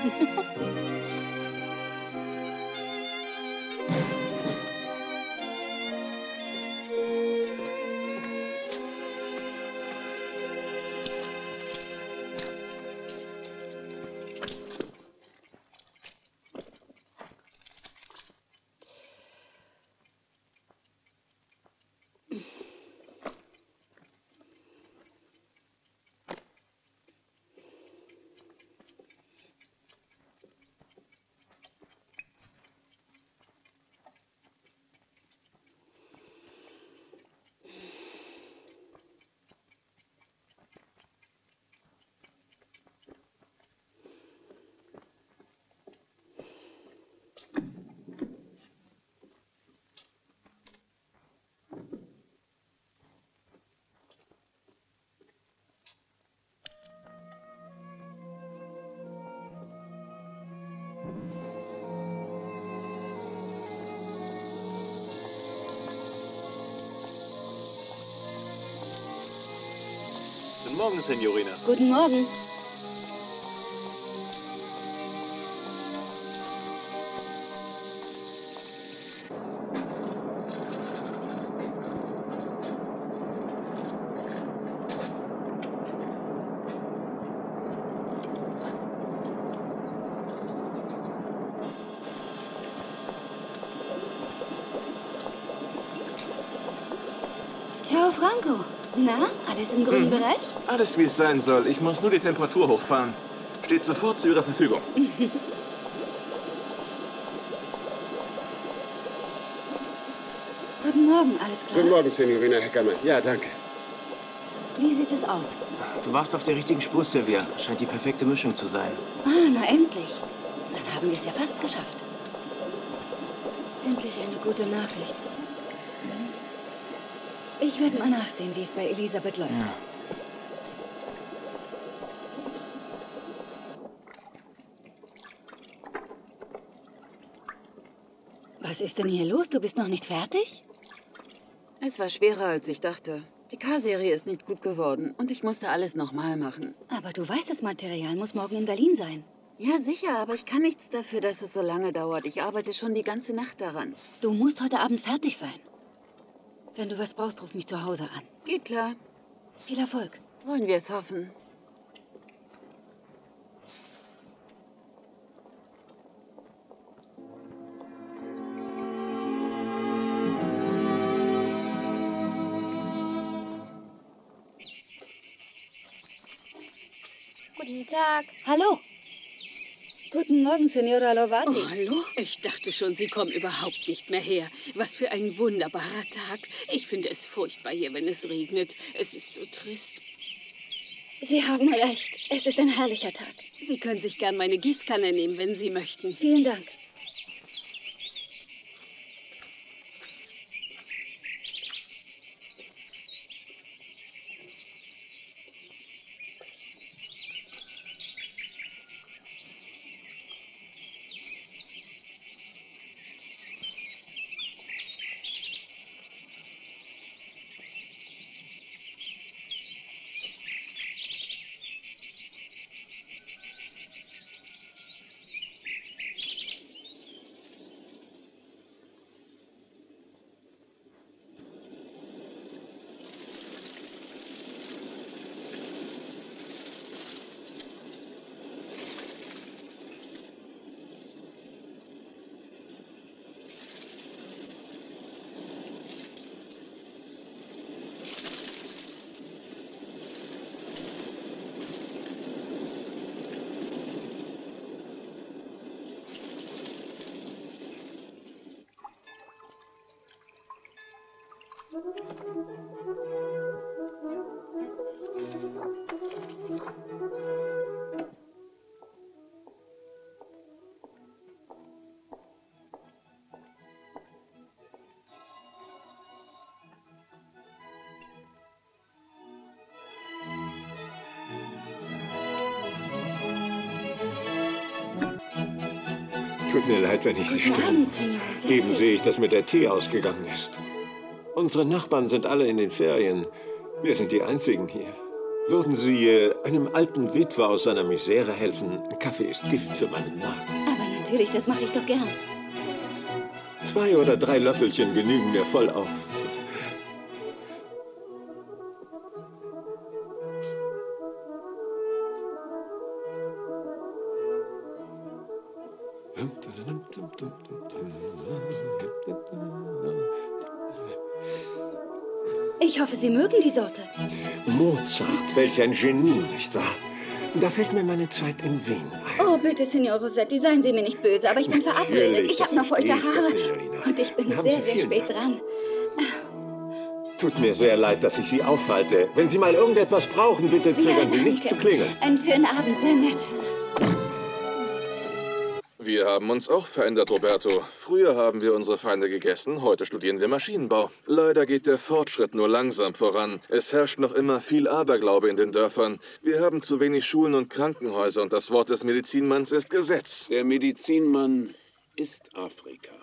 Guten Morgen, Signorina. Guten Morgen. Ciao, Franco. Na, alles im grünen Bereich? Alles, wie es sein soll. Ich muss nur die Temperatur hochfahren. Steht sofort zu Ihrer Verfügung. Guten Morgen, alles klar? Guten Morgen, Signorina Heckermann. Ja, danke. Wie sieht es aus? Du warst auf der richtigen Spur, Sylvia. Scheint die perfekte Mischung zu sein. Ah, na endlich. Dann haben wir es ja fast geschafft. Endlich eine gute Nachricht. Ich werde mal nachsehen, wie es bei Elisabeth läuft. Ja. Was ist denn hier los? Du bist noch nicht fertig? Es war schwerer, als ich dachte. Die K-Serie ist nicht gut geworden und ich musste alles nochmal machen. Aber du weißt, das Material muss morgen in Berlin sein. Ja, sicher, aber ich kann nichts dafür, dass es so lange dauert. Ich arbeite schon die ganze Nacht daran. Du musst heute Abend fertig sein. Wenn du was brauchst, ruf mich zu Hause an. Geht klar. Viel Erfolg. Wollen wir es hoffen. Guten Tag. Hallo. Guten Morgen, Signora Lovati. Oh, hallo? Ich dachte schon, Sie kommen überhaupt nicht mehr her. Was für ein wunderbarer Tag. Ich finde es furchtbar hier, wenn es regnet. Es ist so trist. Sie haben recht. Es ist ein herrlicher Tag. Sie können sich gern meine Gießkanne nehmen, wenn Sie möchten. Vielen Dank. Tut mir leid, wenn ich Sie Guten störe. Abend, Signora Setti. Eben sehe ich, dass mir der Tee ausgegangen ist. Unsere Nachbarn sind alle in den Ferien. Wir sind die Einzigen hier. Würden Sie einem alten Witwer aus seiner Misere helfen? Kaffee ist Gift für meinen Magen. Aber natürlich, das mache ich doch gern. 2 oder 3 Löffelchen genügen mir voll auf. Ich hoffe, Sie mögen die Sorte. Mozart, welch ein Genie, nicht wahr? Da fällt mir meine Zeit in Wien ein. Oh, bitte, Signor Rossetti, seien Sie mir nicht böse, aber ich bin verabredet. Natürlich, Ich habe noch das feuchte verstehe ich, Haare. Signorina. Und ich bin Da haben sehr, Sie sehr vielen spät Dank. dran. Tut mir sehr leid, dass ich Sie aufhalte. Wenn Sie mal irgendetwas brauchen, bitte zögern Sie nicht zu klingeln. Einen schönen Abend, sehr nett. Wir haben uns auch verändert, Roberto. Früher haben wir unsere Feinde gegessen, heute studieren wir Maschinenbau. Leider geht der Fortschritt nur langsam voran. Es herrscht noch immer viel Aberglaube in den Dörfern. Wir haben zu wenig Schulen und Krankenhäuser und das Wort des Medizinmanns ist Gesetz. Der Medizinmann ist Afrika.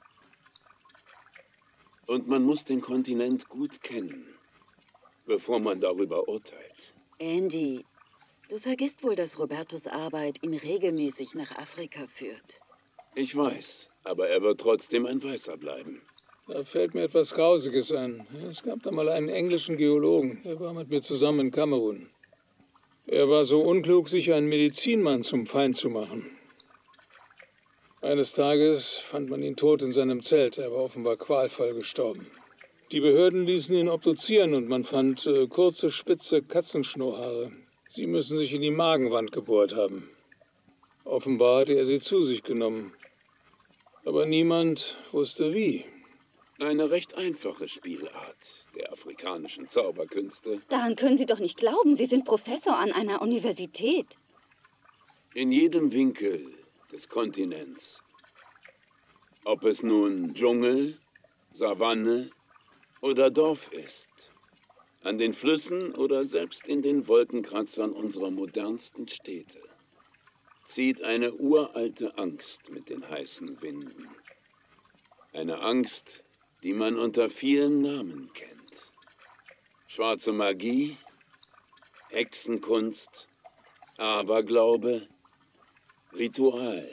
Und man muss den Kontinent gut kennen, bevor man darüber urteilt. Andy, du vergisst wohl, dass Robertos Arbeit ihn regelmäßig nach Afrika führt. Ich weiß, aber er wird trotzdem ein Weißer bleiben. Da fällt mir etwas Grausiges ein. Es gab da mal einen englischen Geologen, der war mit mir zusammen in Kamerun. Er war so unklug, sich einen Medizinmann zum Feind zu machen. Eines Tages fand man ihn tot in seinem Zelt. Er war offenbar qualvoll gestorben. Die Behörden ließen ihn obduzieren und man fand kurze, spitze Katzenschnurrhaare. Sie müssen sich in die Magenwand gebohrt haben. Offenbar hatte er sie zu sich genommen. Aber niemand wusste wie. Eine recht einfache Spielart der afrikanischen Zauberkünste. Daran können Sie doch nicht glauben. Sie sind Professor an einer Universität. In jedem Winkel des Kontinents. Ob es nun Dschungel, Savanne oder Dorf ist. An den Flüssen oder selbst in den Wolkenkratzern unserer modernsten Städte. Zieht eine uralte Angst mit den heißen Winden. Eine Angst, die man unter vielen Namen kennt. Schwarze Magie, Hexenkunst, Aberglaube, Ritual,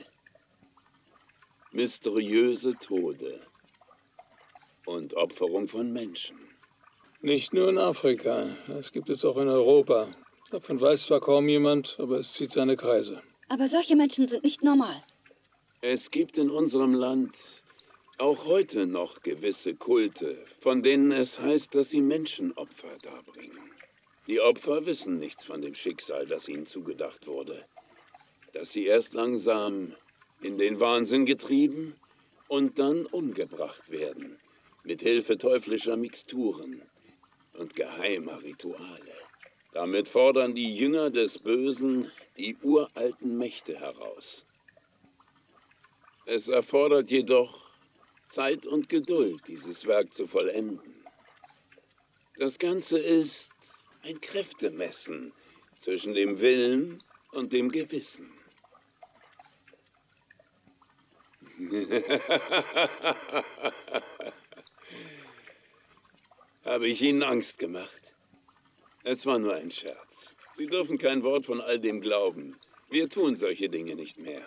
mysteriöse Tode und Opferung von Menschen. Nicht nur in Afrika, das gibt es auch in Europa. Davon weiß zwar kaum jemand, aber es zieht seine Kreise. Aber solche Menschen sind nicht normal. Es gibt in unserem Land auch heute noch gewisse Kulte, von denen es heißt, dass sie Menschenopfer darbringen. Die Opfer wissen nichts von dem Schicksal, das ihnen zugedacht wurde. Dass sie erst langsam in den Wahnsinn getrieben und dann umgebracht werden, mit Hilfe teuflischer Mixturen und geheimer Rituale. Damit fordern die Jünger des Bösen die uralten Mächte heraus. Es erfordert jedoch Zeit und Geduld, dieses Werk zu vollenden. Das Ganze ist ein Kräftemessen zwischen dem Willen und dem Gewissen. Habe ich Ihnen Angst gemacht? Es war nur ein Scherz. Sie dürfen kein Wort von all dem glauben. Wir tun solche Dinge nicht mehr.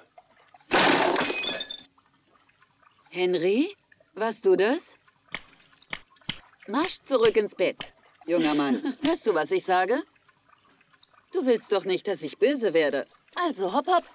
Henry, warst du das? Marsch zurück ins Bett, junger Mann. Hörst du, was ich sage? Du willst doch nicht, dass ich böse werde. Also, hopp, hopp.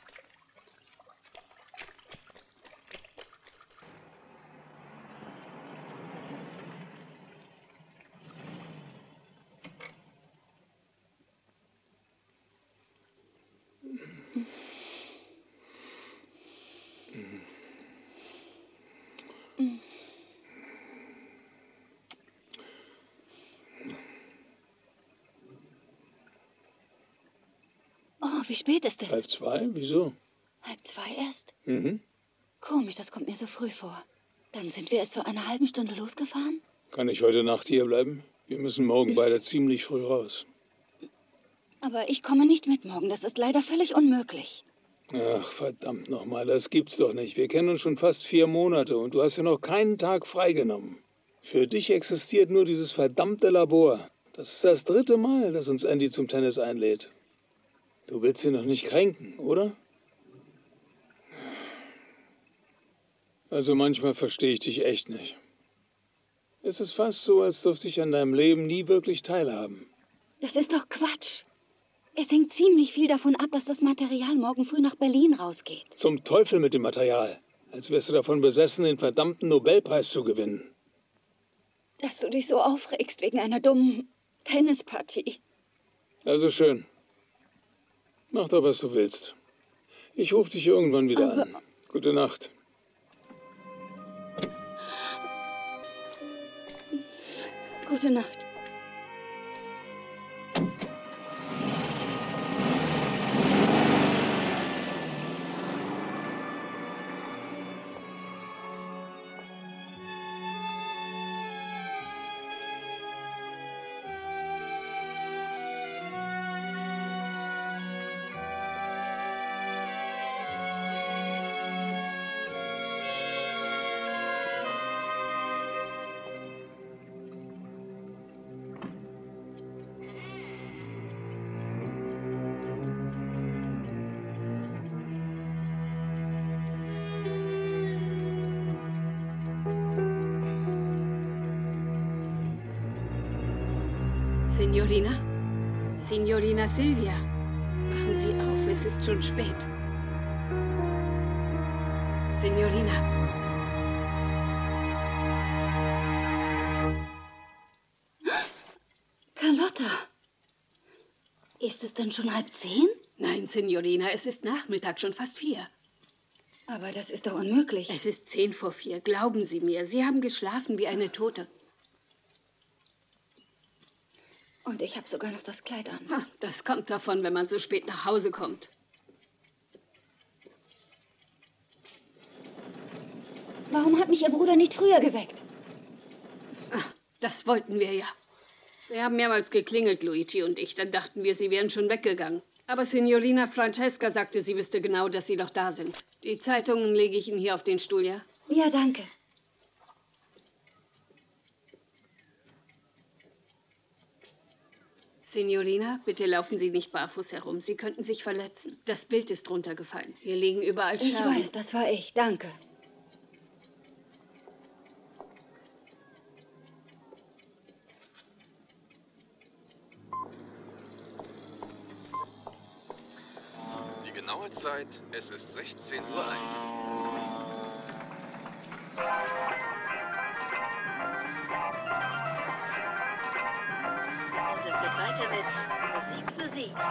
Oh, wie spät ist es? 1:30? Wieso? 1:30 erst? Mhm. Komisch, das kommt mir so früh vor. Dann sind wir erst vor einer halben Stunde losgefahren? Kann ich heute Nacht hier bleiben? Wir müssen morgen beide ziemlich früh raus. Aber ich komme nicht mit morgen. Das ist leider völlig unmöglich. Ach, verdammt nochmal, das gibt's doch nicht. Wir kennen uns schon fast 4 Monate und du hast ja noch keinen Tag freigenommen. Für dich existiert nur dieses verdammte Labor. Das ist das 3. Mal, dass uns Andy zum Tennis einlädt. Du willst sie noch nicht kränken, oder? Also manchmal verstehe ich dich echt nicht. Es ist fast so, als dürfte ich an deinem Leben nie wirklich teilhaben. Das ist doch Quatsch. Es hängt ziemlich viel davon ab, dass das Material morgen früh nach Berlin rausgeht. Zum Teufel mit dem Material. Als wärst du davon besessen, den verdammten Nobelpreis zu gewinnen. Dass du dich so aufregst wegen einer dummen Tennispartie. Also schön. Mach doch, was du willst. Ich rufe dich irgendwann wieder an. Gute Nacht. Gute Nacht. Signorina? Signorina Silvia, wachen Sie auf, es ist schon spät. Signorina. Carlotta. Ist es denn schon 9:30? Nein, Signorina, es ist Nachmittag, schon fast 4. Aber das ist doch unmöglich. Es ist 4:10, glauben Sie mir. Sie haben geschlafen wie eine Tote. Und ich habe sogar noch das Kleid an. Ha, das kommt davon, wenn man so spät nach Hause kommt. Warum hat mich Ihr Bruder nicht früher geweckt? Ach, das wollten wir ja. Wir haben mehrmals geklingelt, Luigi und ich. Dann dachten wir, Sie wären schon weggegangen. Aber Signorina Francesca sagte, sie wüsste genau, dass Sie noch da sind. Die Zeitungen lege ich Ihnen hier auf den Stuhl, ja? Ja, danke. Signorina, bitte laufen Sie nicht barfuß herum. Sie könnten sich verletzen. Das Bild ist runtergefallen. Hier liegen überall Scherben. Ich weiß, das war ich. Danke. Die genaue Zeit, es ist 16:01 Uhr. Und es geht weiter mit Musik für Sie.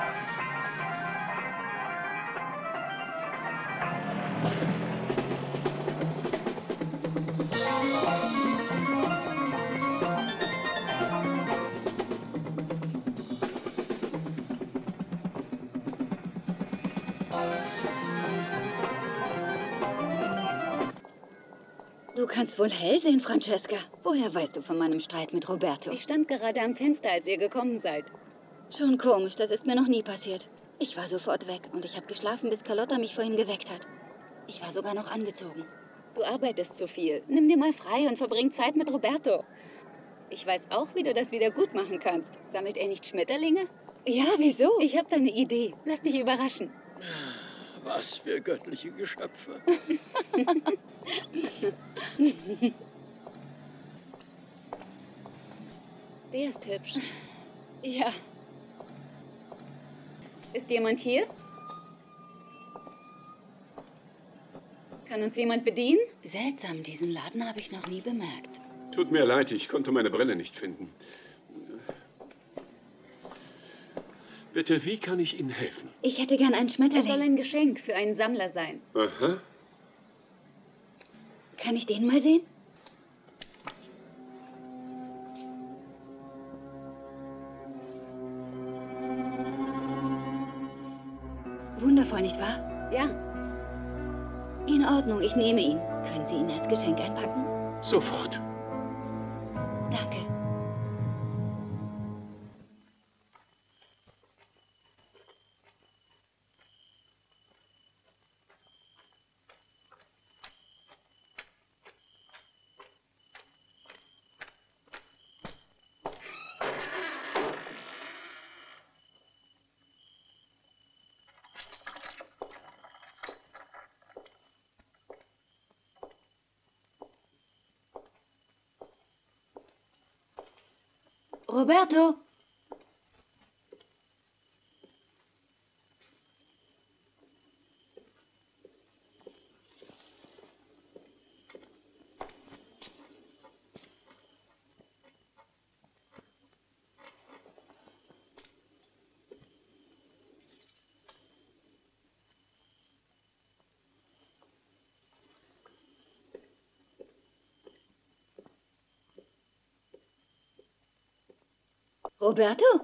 Du kannst wohl hell sehen, Francesca. Woher weißt du von meinem Streit mit Roberto? Ich stand gerade am Fenster, als ihr gekommen seid. Schon komisch, das ist mir noch nie passiert. Ich war sofort weg und ich habe geschlafen, bis Carlotta mich vorhin geweckt hat. Ich war sogar noch angezogen. Du arbeitest zu viel. Nimm dir mal frei und verbring Zeit mit Roberto. Ich weiß auch, wie du das wieder gut machen kannst. Sammelt er nicht Schmetterlinge? Ja, wieso? Ich habe da eine Idee. Lass dich überraschen. Was für göttliche Geschöpfe. Der ist hübsch. Ja. Ist jemand hier? Kann uns jemand bedienen? Seltsam, diesen Laden habe ich noch nie bemerkt. Tut mir leid, ich konnte meine Brille nicht finden. Bitte, wie kann ich Ihnen helfen? Ich hätte gern einen Es Schmetterling. soll ein Geschenk für einen Sammler sein. Aha. Kann ich den mal sehen? Wundervoll, nicht wahr? Ja, In Ordnung, ich nehme ihn. Können Sie ihn als Geschenk einpacken? Sofort. Danke. Roberto! Roberto?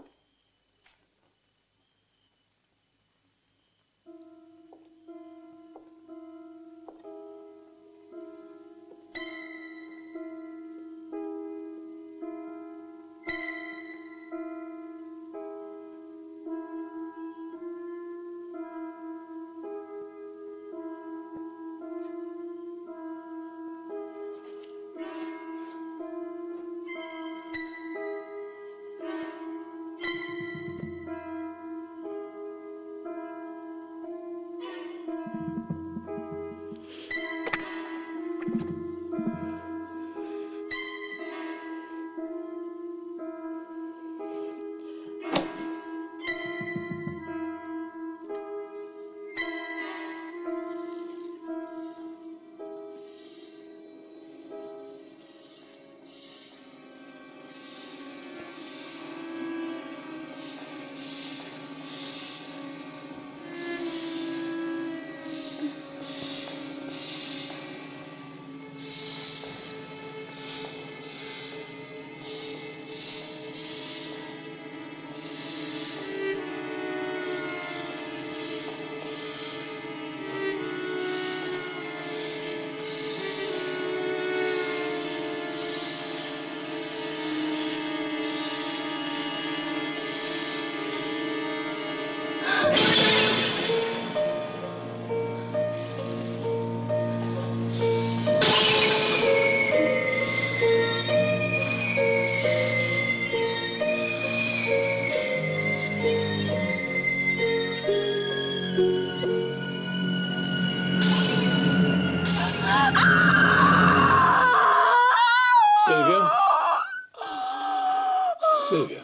Sylvia? Sylvia.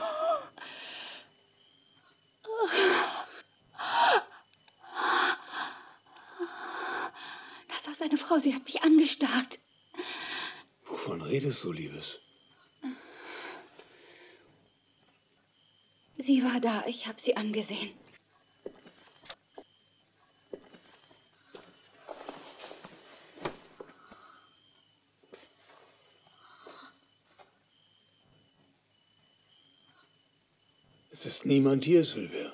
Das war seine Frau, sie hat mich angestarrt. Wovon redest du, Liebes? Sie war da, ich habe sie angesehen. Es ist niemand hier, Sylvia.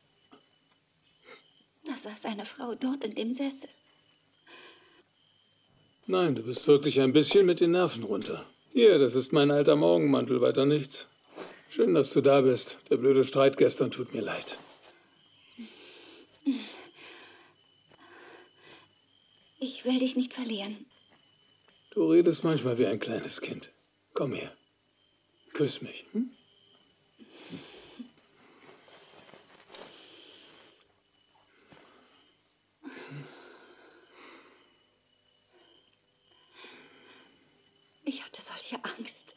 Da saß eine Frau dort in dem Sessel. Nein, du bist wirklich ein bisschen mit den Nerven runter. Hier, das ist mein alter Morgenmantel, weiter nichts. Schön, dass du da bist. Der blöde Streit gestern tut mir leid. Ich will dich nicht verlieren. Du redest manchmal wie ein kleines Kind. Komm her. Küss mich. Hm? Ich hatte solche Angst.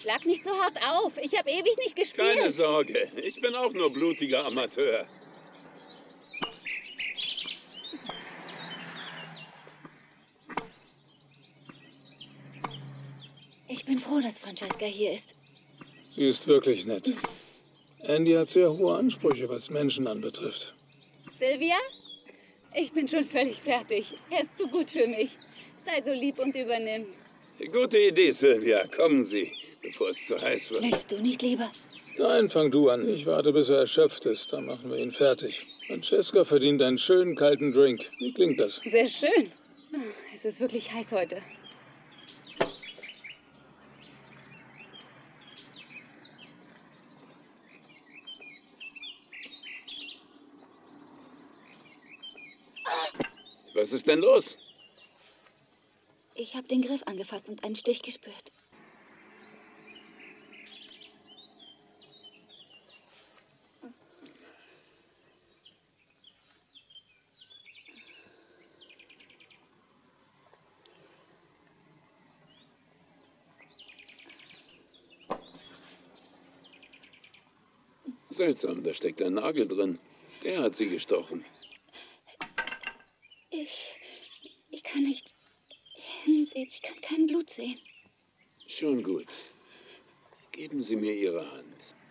Schlag nicht so hart auf. Ich habe ewig nicht gespielt. Keine Sorge, ich bin auch nur blutiger Amateur. Ich bin froh, dass Francesca hier ist. Sie ist wirklich nett. Andy hat sehr hohe Ansprüche, was Menschen anbetrifft. Sylvia? Ich bin schon völlig fertig. Er ist zu gut für mich. Sei so lieb und übernimm. Gute Idee, Sylvia. Kommen Sie, bevor es zu heiß wird. Willst du nicht lieber? Nein, fang du an. Ich warte, bis er erschöpft ist. Dann machen wir ihn fertig. Francesca verdient einen schönen kalten Drink. Wie klingt das? Sehr schön. Es ist wirklich heiß heute. Was ist denn los? Ich habe den Griff angefasst und einen Stich gespürt. Seltsam, da steckt ein Nagel drin. Der hat sie gestochen. Ich kann nicht hinsehen. Ich kann kein Blut sehen. Schon gut. Geben Sie mir Ihre Hand.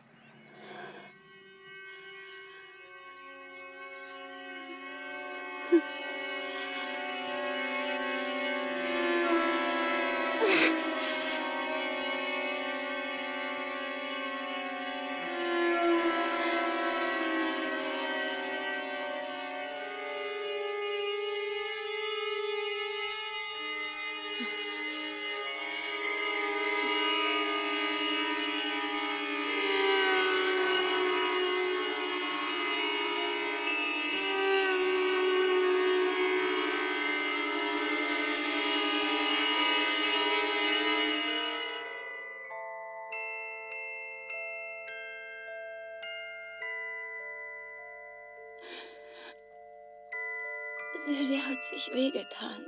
Sylvia hat sich wehgetan.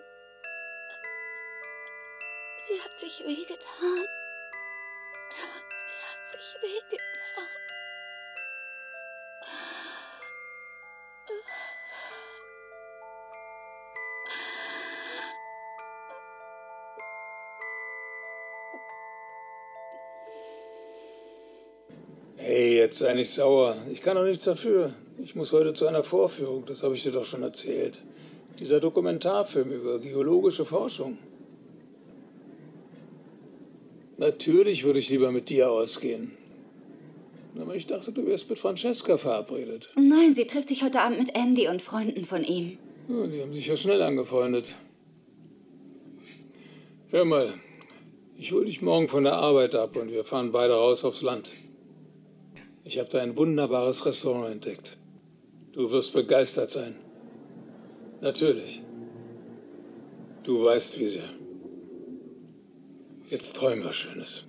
Sie hat sich wehgetan. Sie hat sich wehgetan. Hey, jetzt sei nicht sauer. Ich kann doch nichts dafür. Ich muss heute zu einer Vorführung, das habe ich dir doch schon erzählt. Dieser Dokumentarfilm über geologische Forschung. Natürlich würde ich lieber mit dir ausgehen. Aber ich dachte, du wärst mit Francesca verabredet. Nein, sie trifft sich heute Abend mit Andy und Freunden von ihm. Ja, die haben sich ja schnell angefreundet. Hör mal, ich hole dich morgen von der Arbeit ab und wir fahren beide raus aufs Land. Ich habe da ein wunderbares Restaurant entdeckt. Du wirst begeistert sein. Natürlich. Du weißt, wie sehr. Jetzt träumen wir Schönes.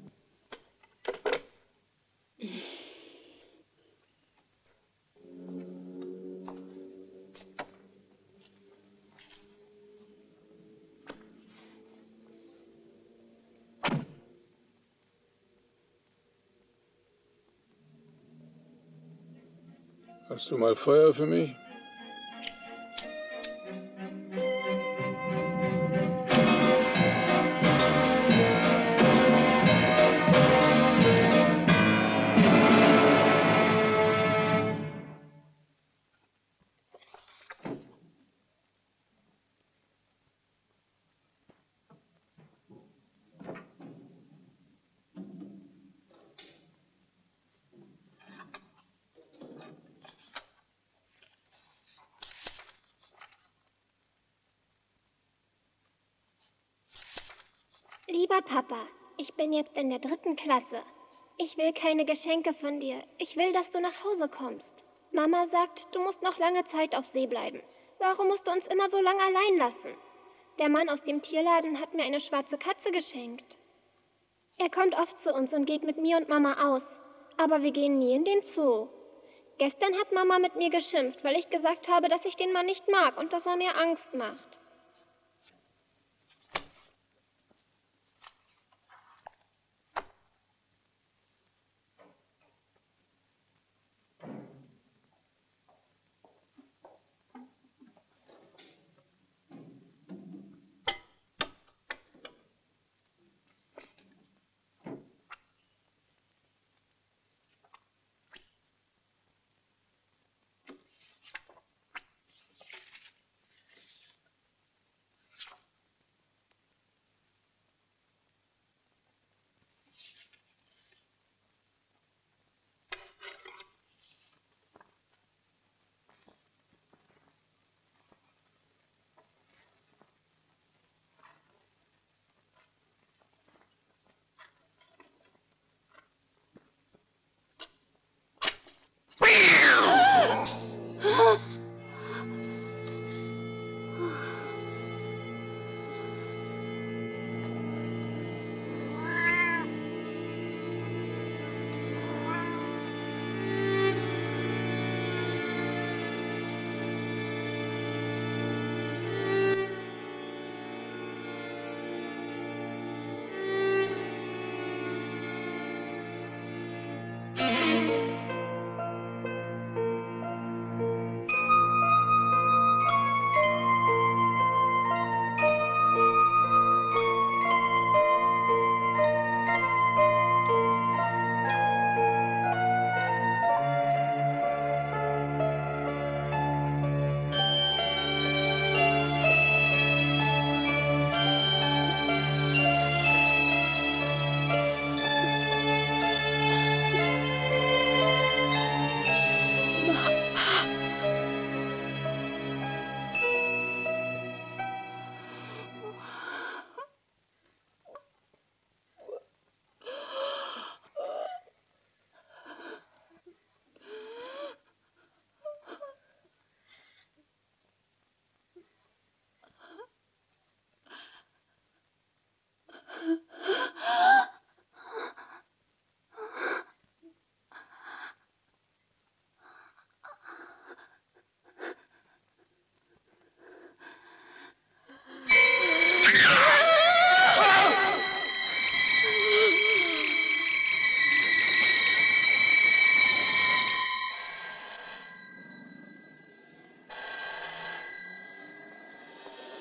Hast du mal Feuer für mich? Lieber Papa, ich bin jetzt in der 3. Klasse. Ich will keine Geschenke von dir. Ich will, dass du nach Hause kommst. Mama sagt, du musst noch lange Zeit auf See bleiben. Warum musst du uns immer so lange allein lassen? Der Mann aus dem Tierladen hat mir eine schwarze Katze geschenkt. Er kommt oft zu uns und geht mit mir und Mama aus. Aber wir gehen nie in den Zoo. Gestern hat Mama mit mir geschimpft, weil ich gesagt habe, dass ich den Mann nicht mag und dass er mir Angst macht.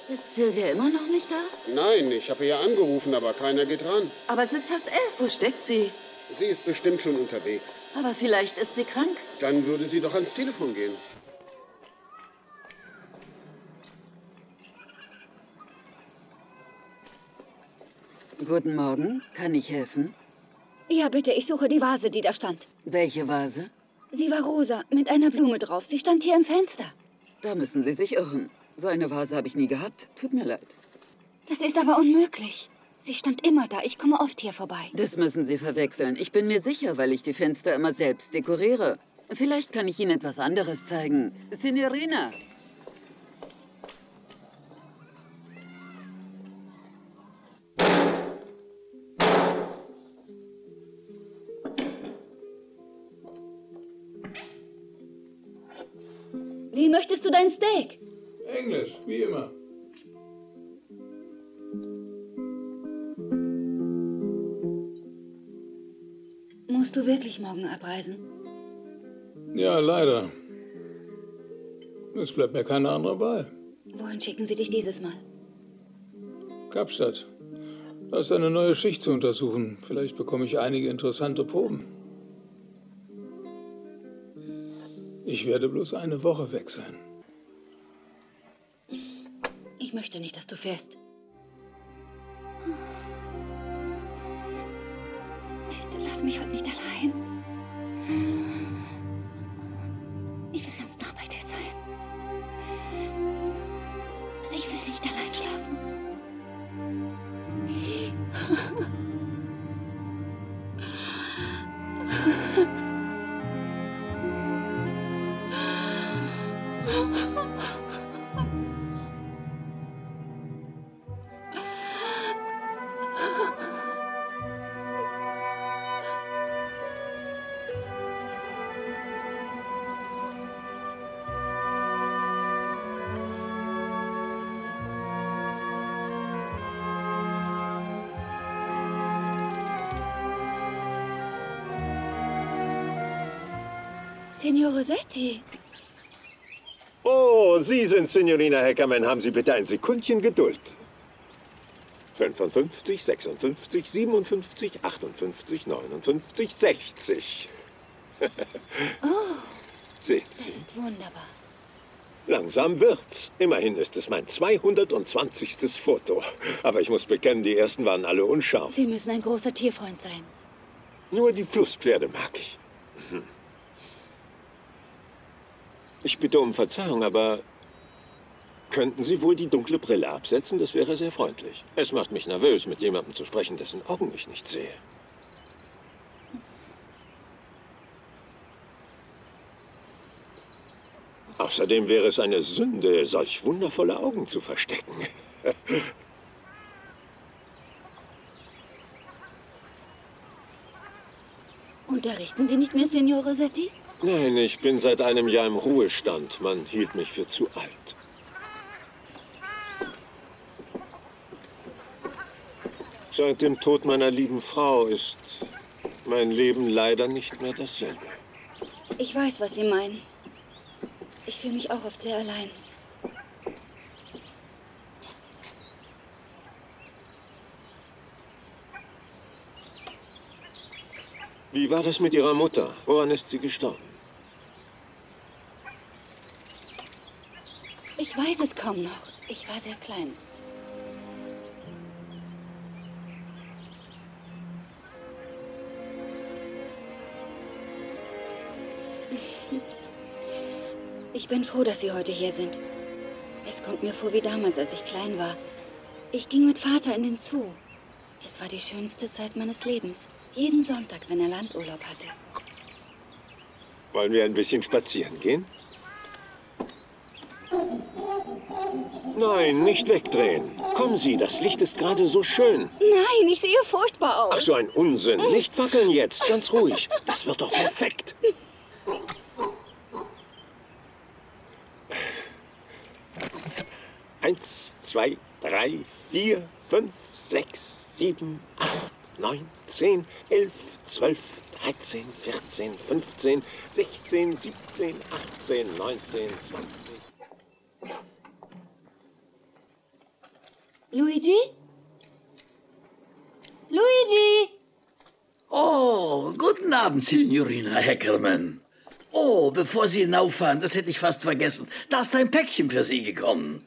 Ist Silvia immer noch nicht da? Nein, ich habe ja angerufen, aber keiner geht ran. Aber es ist fast 11. Wo steckt sie? Sie ist bestimmt schon unterwegs. Aber vielleicht ist sie krank. Dann würde sie doch ans Telefon gehen. Guten Morgen. Kann ich helfen? Ja, bitte, ich suche die Vase, die da stand. Welche Vase? Sie war rosa, mit einer Blume drauf. Sie stand hier im Fenster. Da müssen Sie sich irren. So eine Vase habe ich nie gehabt. Tut mir leid. Das ist aber unmöglich. Sie stand immer da. Ich komme oft hier vorbei. Das müssen Sie verwechseln. Ich bin mir sicher, weil ich die Fenster immer selbst dekoriere. Vielleicht kann ich Ihnen etwas anderes zeigen. Signorina! Wie möchtest du dein Steak? Englisch, wie immer. Musst du wirklich morgen abreisen? Ja, leider. Es bleibt mir keine andere Wahl. Wohin schicken sie dich dieses Mal? Kapstadt. Da ist eine neue Schicht zu untersuchen. Vielleicht bekomme ich einige interessante Proben. Ich werde bloß eine Woche weg sein. Ich möchte nicht, dass du fährst. Bitte lass mich heute nicht allein. Ich will ganz nah bei dir sein. Ich will nicht allein schlafen. Signor Rossetti. Oh, Sie sind Signorina Heckermann. Haben Sie bitte ein Sekündchen Geduld. 55, 56, 57, 58, 59, 60. Oh, sehen Sie. das ist wunderbar. Langsam wird's. Immerhin ist es mein 220. Foto. Aber ich muss bekennen, die ersten waren alle unscharf. Sie müssen ein großer Tierfreund sein. Nur die Flusspferde mag ich. Ich bitte um Verzeihung, aber könnten Sie wohl die dunkle Brille absetzen? Das wäre sehr freundlich. Es macht mich nervös, mit jemandem zu sprechen, dessen Augen ich nicht sehe. Außerdem wäre es eine Sünde, solch wundervolle Augen zu verstecken. Unterrichten Sie nicht mehr, Signor Rossetti? Nein, ich bin seit einem Jahr im Ruhestand. Man hielt mich für zu alt. Seit dem Tod meiner lieben Frau ist mein Leben leider nicht mehr dasselbe. Ich weiß, was Sie meinen. Ich fühle mich auch oft sehr allein. Wie war das mit Ihrer Mutter? Woran ist sie gestorben? Ich weiß es kaum noch. Ich war sehr klein. Ich bin froh, dass Sie heute hier sind. Es kommt mir vor wie damals, als ich klein war. Ich ging mit Vater in den Zoo. Es war die schönste Zeit meines Lebens. Jeden Sonntag, wenn er Landurlaub hatte. Wollen wir ein bisschen spazieren gehen? Nein, nicht wegdrehen. Kommen Sie, das Licht ist gerade so schön. Nein, ich sehe furchtbar aus. Ach, so ein Unsinn. Nicht wackeln jetzt, ganz ruhig. Das wird doch perfekt. Eins, zwei, drei, 4, 5, 6, 7, 8, 9, 10, 11, 12, 13, 14, 15, 16, 17, 18, 19, 20. Luigi? Luigi! Oh, guten Abend, Signorina Heckerman. Oh, bevor Sie hinauffahren, das hätte ich fast vergessen. Da ist ein Päckchen für Sie gekommen.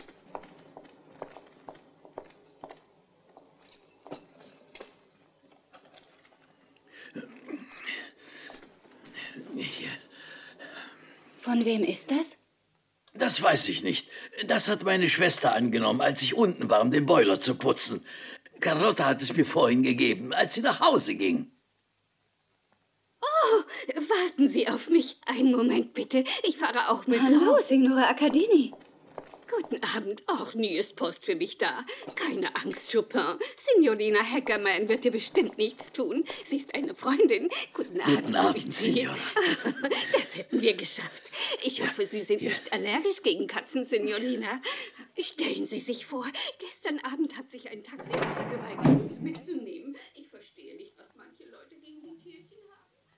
Von wem ist das? Das weiß ich nicht. Das hat meine Schwester angenommen, als ich unten war, um den Boiler zu putzen. Carlotta hat es mir vorhin gegeben, als sie nach Hause ging. Oh, warten Sie auf mich. Einen Moment bitte. Ich fahre auch mit. Hallo, Signora Accadini. Guten Abend. Ach, nie ist Post für mich da. Keine Angst, Chopin. Signorina Heckerman wird dir bestimmt nichts tun. Sie ist eine Freundin. Guten Abend. Guten Abend, Luigi. Signora. Das hätten wir geschafft. Ich hoffe, Sie sind nicht allergisch gegen Katzen, Signorina. Stellen Sie sich vor, gestern Abend hat sich ein Taxifahrer geweigert, uns mitzunehmen. Ich verstehe nicht, was manche Leute gegen die Tierchen haben.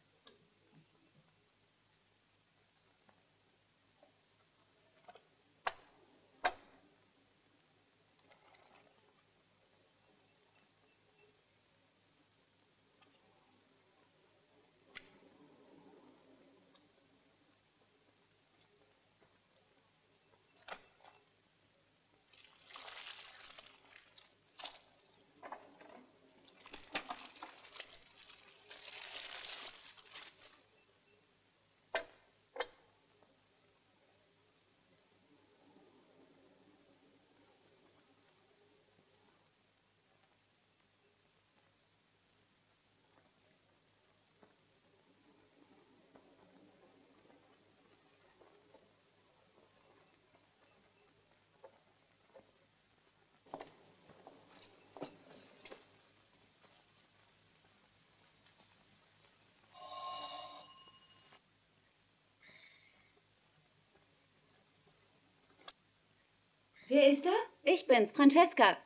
Wer ist da? Ich bin's, Francesca.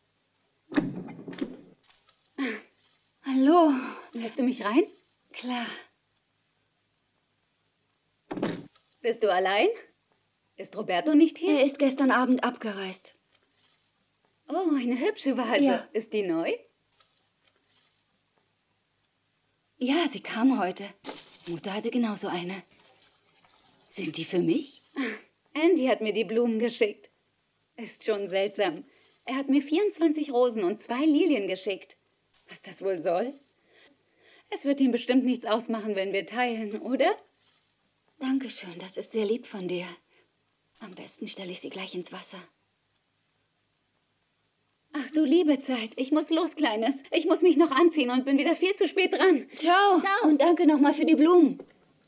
Hallo. Lässt du mich rein? Klar. Bist du allein? Ist Roberto nicht hier? Er ist gestern Abend abgereist. Oh, eine hübsche Vase. Ja. Ist die neu? Ja, sie kam heute. Mutter hatte genauso eine. Sind die für mich? Andy hat mir die Blumen geschickt. Ist schon seltsam. Er hat mir 24 Rosen und 2 Lilien geschickt. Was das wohl soll? Es wird ihm bestimmt nichts ausmachen, wenn wir teilen, oder? Dankeschön, das ist sehr lieb von dir. Am besten stelle ich sie gleich ins Wasser. Ach du liebe Zeit, ich muss los, Kleines. Ich muss mich noch anziehen und bin wieder viel zu spät dran. Ciao. Ciao. Und danke nochmal für die Blumen.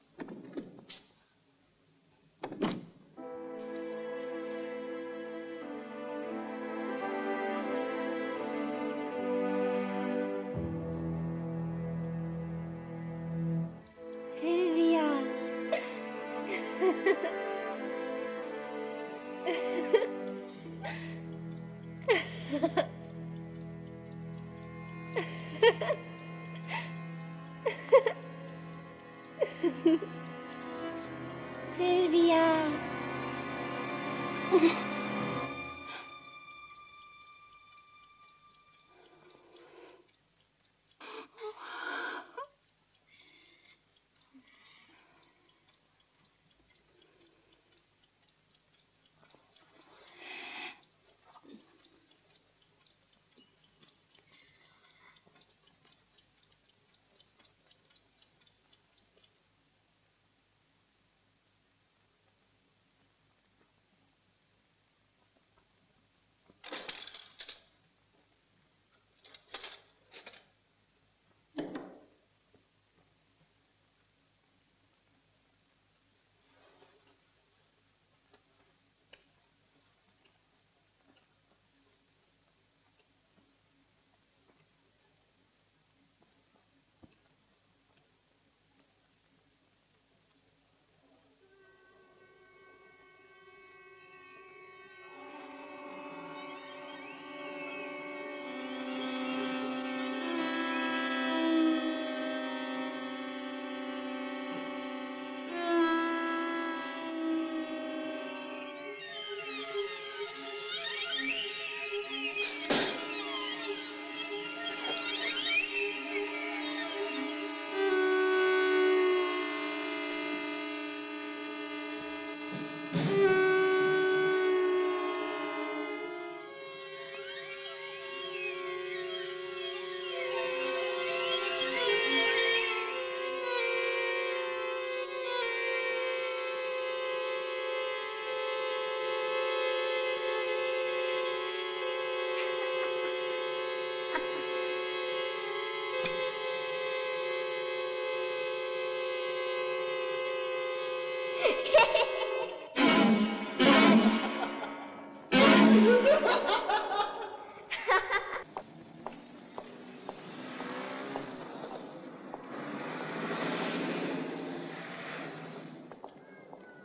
Silvia. Silvia.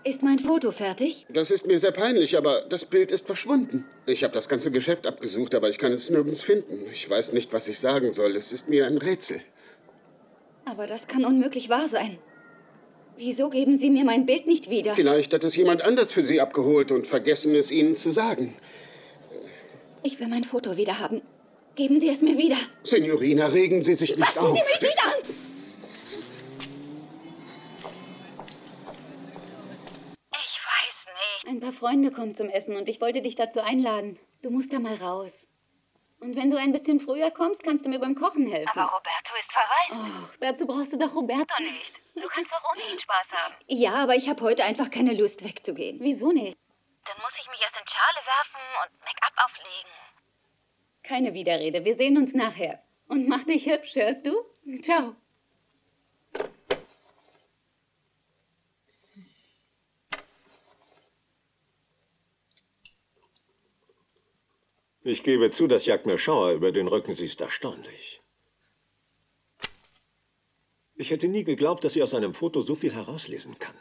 Ist mein Foto fertig? Das ist mir sehr peinlich, aber das Bild ist verschwunden. Ich habe das ganze Geschäft abgesucht, aber ich kann es nirgends finden. Ich weiß nicht, was ich sagen soll. Es ist mir ein Rätsel. Aber das kann unmöglich wahr sein. Wieso geben Sie mir mein Bild nicht wieder? Vielleicht hat es jemand anders für Sie abgeholt und vergessen, es Ihnen zu sagen. Ich will mein Foto wieder haben. Geben Sie es mir wieder. Signorina, regen Sie sich nicht auf. Fassen Sie mich nicht an! Ich weiß nicht. Ein paar Freunde kommen zum Essen und ich wollte dich dazu einladen. Du musst da mal raus. Und wenn du ein bisschen früher kommst, kannst du mir beim Kochen helfen. Aber Roberto ist verreist. Och, dazu brauchst du doch Roberto. Doch nicht. Du kannst doch ohne ihn Spaß haben. Ja, aber ich habe heute einfach keine Lust wegzugehen. Wieso nicht? Dann muss ich mich erst in Schale werfen und Make-up auflegen. Keine Widerrede. Wir sehen uns nachher. Und mach dich hübsch, hörst du? Ciao. Ich gebe zu, das jagt mir Schauer über den Rücken. Sie ist erstaunlich. Ich hätte nie geglaubt, dass sie aus einem Foto so viel herauslesen kann.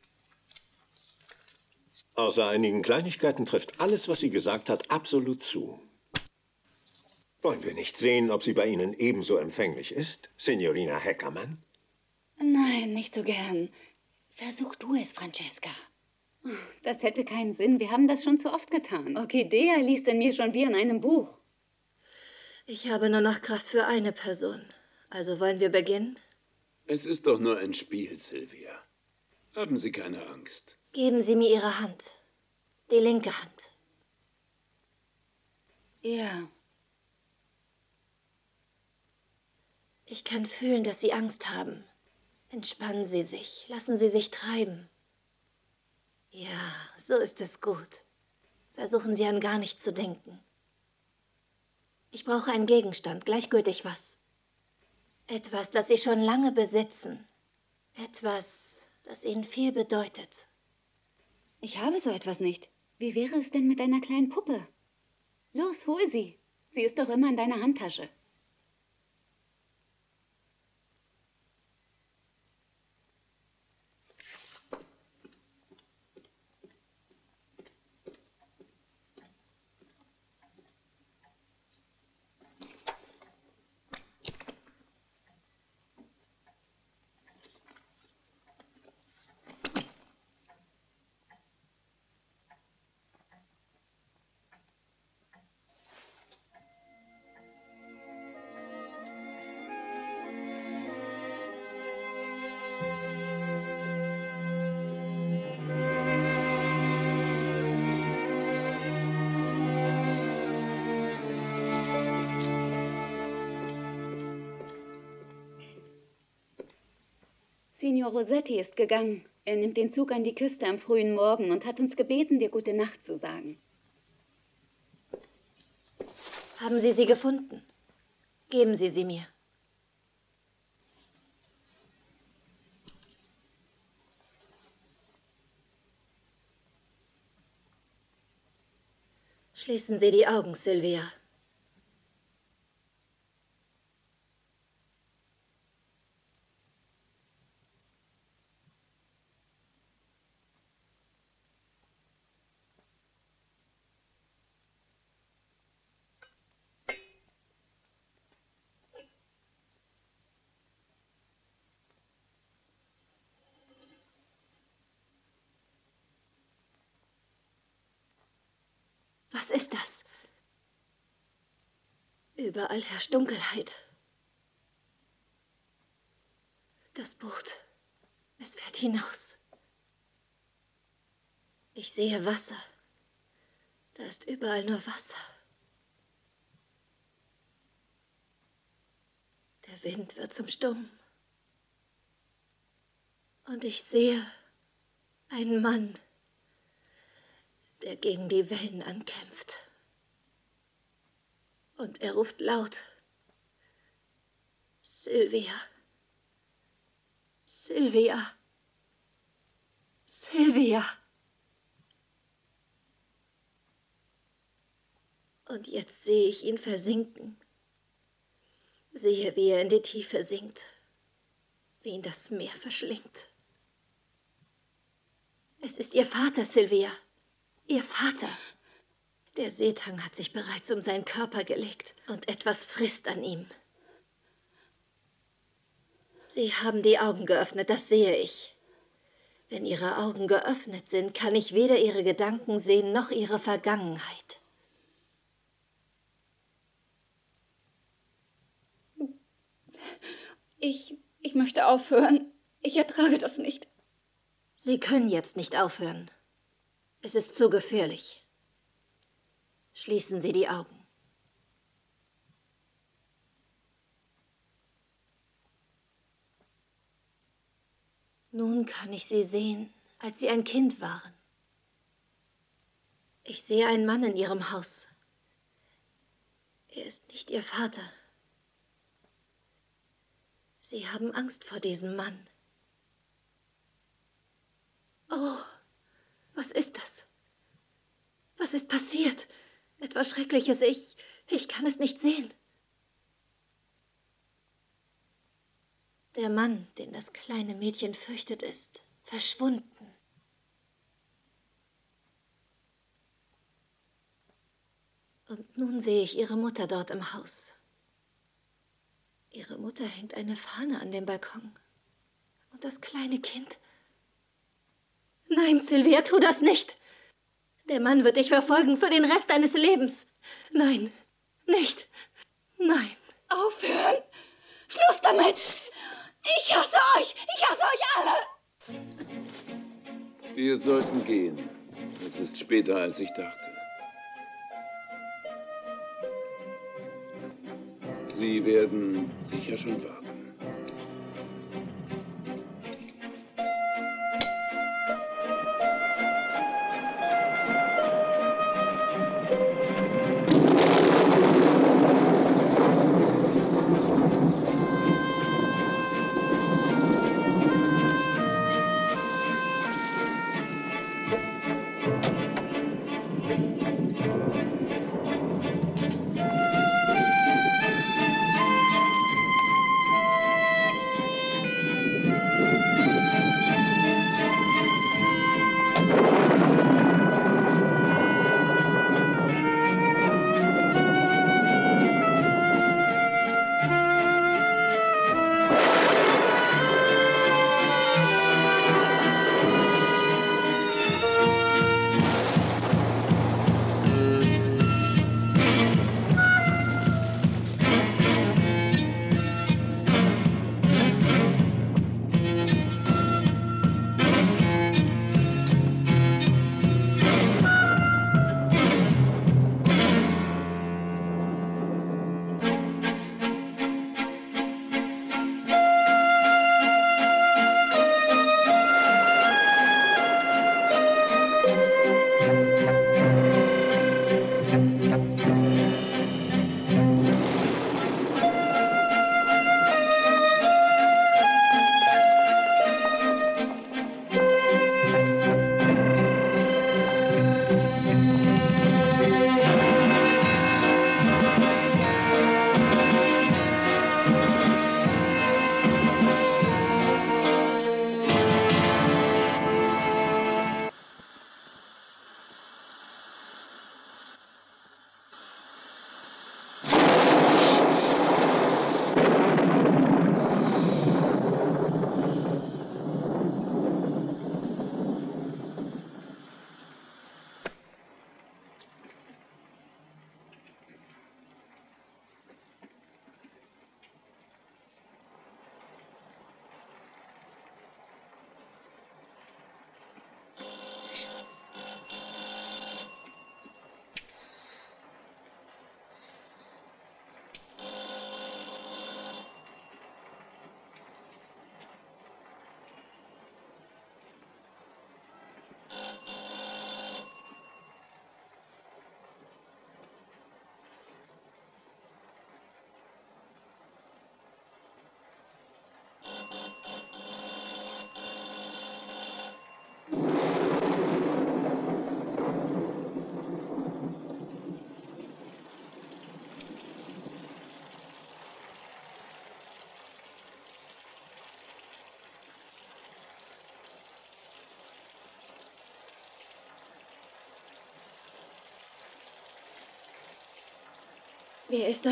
Außer einigen Kleinigkeiten trifft alles, was sie gesagt hat, absolut zu. Wollen wir nicht sehen, ob sie bei Ihnen ebenso empfänglich ist, Signorina Heckermann? Nein, nicht so gern. Versuch du es, Francesca. Das hätte keinen Sinn. Wir haben das schon zu oft getan. Orchidea liest in mir schon wie in einem Buch. Ich habe nur noch Kraft für eine Person. Also wollen wir beginnen? Es ist doch nur ein Spiel, Sylvia. Haben Sie keine Angst. Geben Sie mir Ihre Hand. Die linke Hand. Ja. Ich kann fühlen, dass Sie Angst haben. Entspannen Sie sich. Lassen Sie sich treiben. Ja, so ist es gut. Versuchen Sie an gar nichts zu denken. Ich brauche einen Gegenstand, gleichgültig was. Etwas, das Sie schon lange besitzen. Etwas, das Ihnen viel bedeutet. Ich habe so etwas nicht. Wie wäre es denn mit einer kleinen Puppe? Los, hol sie. Sie ist doch immer in deiner Handtasche. Signor Rossetti ist gegangen. Er nimmt den Zug an die Küste am frühen Morgen und hat uns gebeten, dir gute Nacht zu sagen. Haben Sie sie gefunden? Geben Sie sie mir. Schließen Sie die Augen, Sylvia. Was ist das? Überall herrscht Dunkelheit. Das Boot, es fährt hinaus. Ich sehe Wasser. Da ist überall nur Wasser. Der Wind wird zum Sturm. Und ich sehe einen Mann, der gegen die Wellen ankämpft. Und er ruft laut: Sylvia, Sylvia, Sylvia. Und jetzt sehe ich ihn versinken. Sehe, wie er in die Tiefe sinkt, wie ihn das Meer verschlingt. Es ist Ihr Vater, Sylvia. Ihr Vater. Der Seetang hat sich bereits um seinen Körper gelegt und etwas frisst an ihm. Sie haben die Augen geöffnet, das sehe ich. Wenn Ihre Augen geöffnet sind, kann ich weder Ihre Gedanken sehen, noch Ihre Vergangenheit. Ich möchte aufhören. Ich ertrage das nicht. Sie können jetzt nicht aufhören. Es ist zu gefährlich. Schließen Sie die Augen. Nun kann ich Sie sehen, als Sie ein Kind waren. Ich sehe einen Mann in Ihrem Haus. Er ist nicht Ihr Vater. Sie haben Angst vor diesem Mann. Oh, was ist das? Was ist passiert? Etwas Schreckliches. Ich kann es nicht sehen. Der Mann, den das kleine Mädchen fürchtet, ist verschwunden. Und nun sehe ich Ihre Mutter dort im Haus. Ihre Mutter hängt eine Fahne an dem Balkon. Und das kleine Kind... Nein, Sylvia, tu das nicht! Der Mann wird dich verfolgen für den Rest deines Lebens. Nein, nicht. Nein. Aufhören! Schluss damit! Ich hasse euch! Ich hasse euch alle! Wir sollten gehen. Es ist später, als ich dachte. Sie werden sicher schon warten. Wer ist da?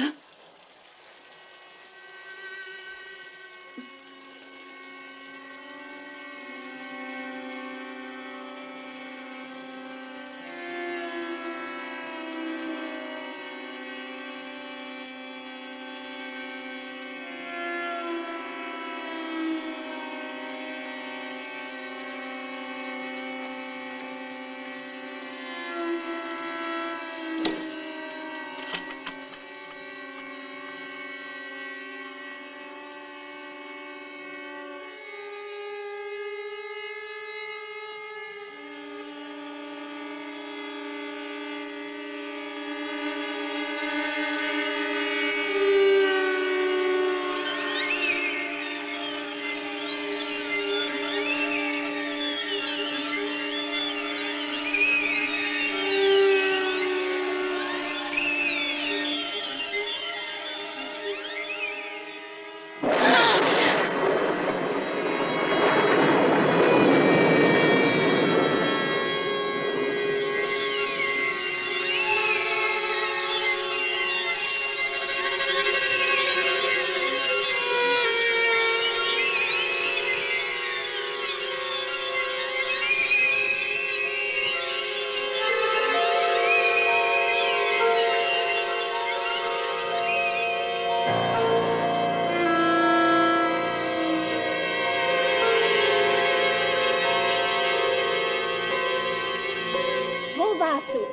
Wo warst du?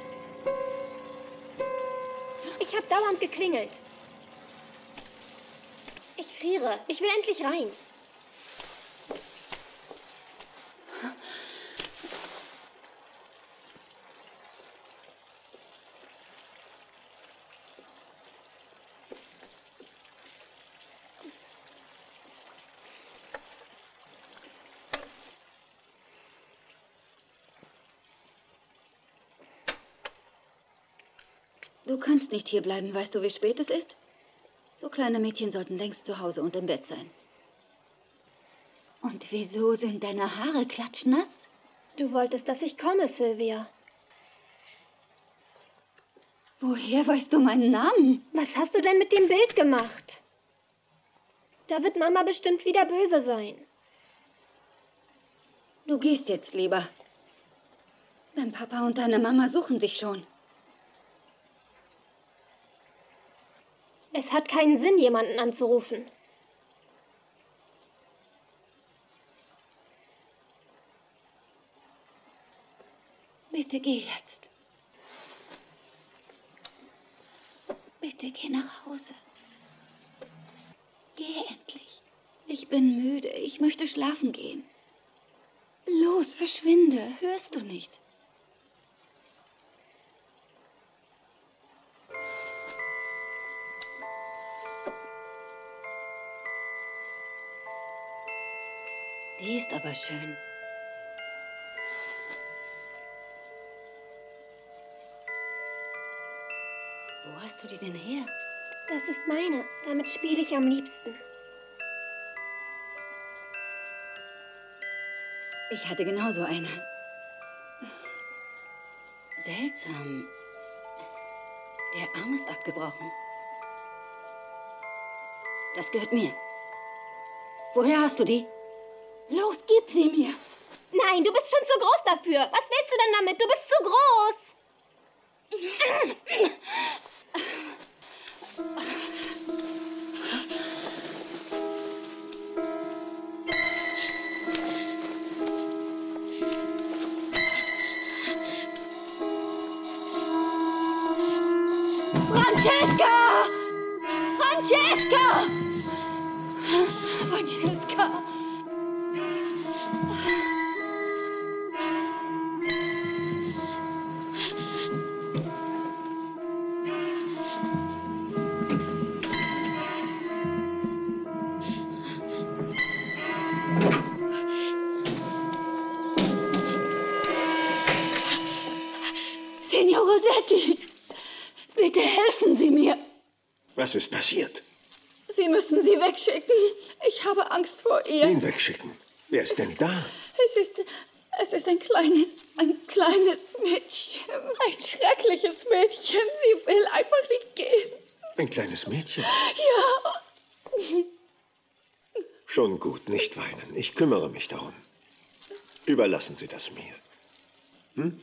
Ich habe dauernd geklingelt. Ich friere. Ich will endlich rein. Du kannst nicht hierbleiben. Weißt du, wie spät es ist? So kleine Mädchen sollten längst zu Hause und im Bett sein. Und wieso sind deine Haare klatschnass? Du wolltest, dass ich komme, Sylvia. Woher weißt du meinen Namen? Was hast du denn mit dem Bild gemacht? Da wird Mama bestimmt wieder böse sein. Du gehst jetzt lieber. Dein Papa und deine Mama suchen dich schon. Es hat keinen Sinn, jemanden anzurufen. Bitte geh jetzt. Bitte geh nach Hause. Geh endlich. Ich bin müde. Ich möchte schlafen gehen. Los, verschwinde. Hörst du nicht? Die ist aber schön. Wo hast du die denn her? Das ist meine. Damit spiele ich am liebsten. Ich hatte genauso eine. Seltsam. Der Arm ist abgebrochen. Das gehört mir. Woher hast du die? Los, gib sie mir. Nein, du bist schon zu groß dafür. Was willst du denn damit? Du bist zu groß. Francesca! Francesca! Francesca! Signor Rossetti, bitte helfen Sie mir. Was ist passiert? Sie müssen sie wegschicken. Ich habe Angst vor ihr. Wen wegschicken? Wer ist denn da? Es ist ein kleines Mädchen. Ein schreckliches Mädchen. Sie will einfach nicht gehen. Ein kleines Mädchen? Ja. Schon gut, nicht weinen. Ich kümmere mich darum. Überlassen Sie das mir. Hm?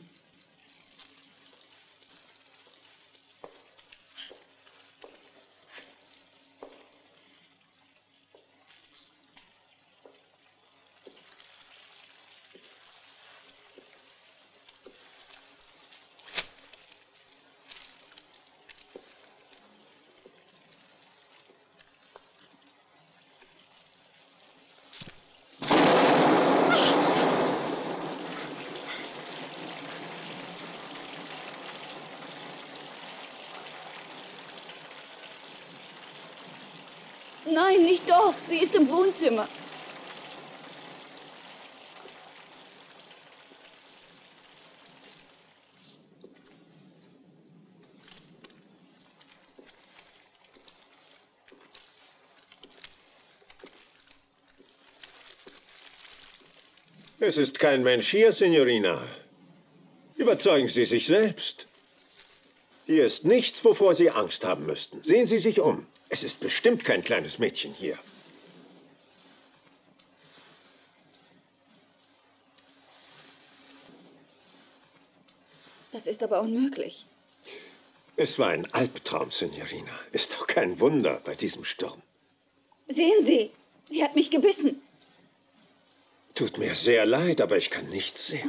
Nein, nicht dort. Sie ist im Wohnzimmer. Es ist kein Mensch hier, Signorina. Überzeugen Sie sich selbst. Hier ist nichts, wovor Sie Angst haben müssten. Sehen Sie sich um. Es ist bestimmt kein kleines Mädchen hier. Das ist aber unmöglich. Es war ein Albtraum, Signorina. Ist doch kein Wunder bei diesem Sturm. Sehen Sie, sie hat mich gebissen. Tut mir sehr leid, aber ich kann nichts sehen.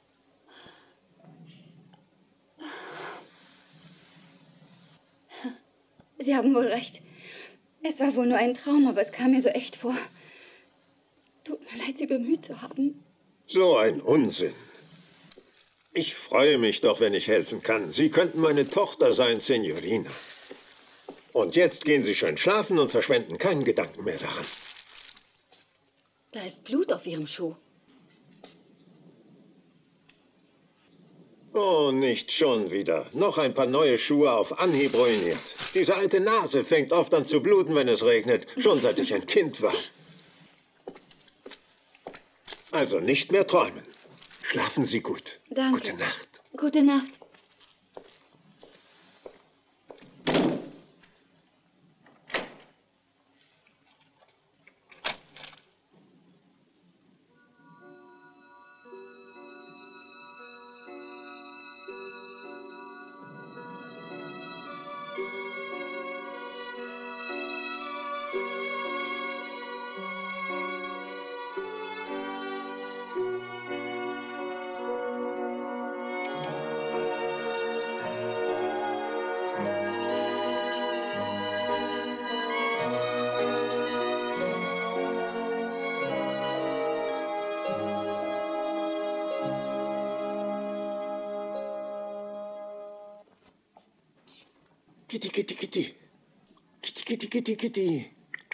Sie haben wohl recht. Es war wohl nur ein Traum, aber es kam mir so echt vor. Tut mir leid, Sie bemüht zu haben. So ein Unsinn. Ich freue mich doch, wenn ich helfen kann. Sie könnten meine Tochter sein, Signorina. Und jetzt gehen Sie schön schlafen und verschwenden keinen Gedanken mehr daran. Da ist Blut auf Ihrem Schuh. Oh, nicht schon wieder. Noch ein paar neue Schuhe auf Anhieb ruiniert. Diese alte Nase fängt oft an zu bluten, wenn es regnet. Schon seit ich ein Kind war. Also nicht mehr träumen. Schlafen Sie gut. Danke. Gute Nacht. Gute Nacht. Kitty, Kitty, Kitty. Kitty, Kitty, Kitty, Kitty.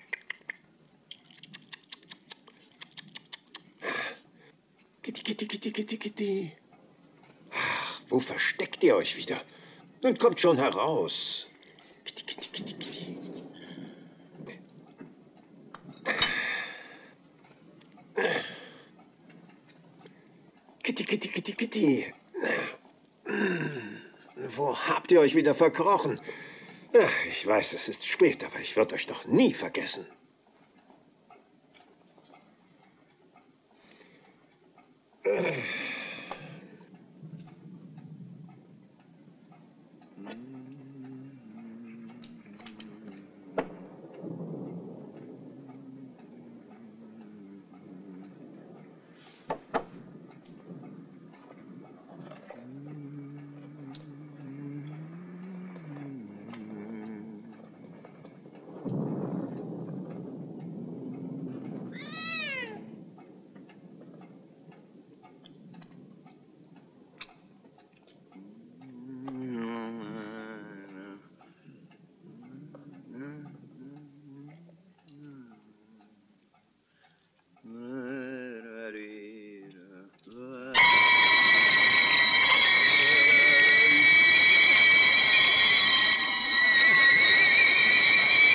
Kitty, Kitty, Kitty, Kitty, Kitty. Ach, wo versteckt ihr euch wieder? Nun kommt schon heraus. Kitty, Kitty, Kitty, Kitty. Kitty, Kitty, Kitty, Kitty. Wo habt ihr euch wieder verkrochen? Ja, ich weiß, es ist spät, aber ich würde euch doch nie vergessen.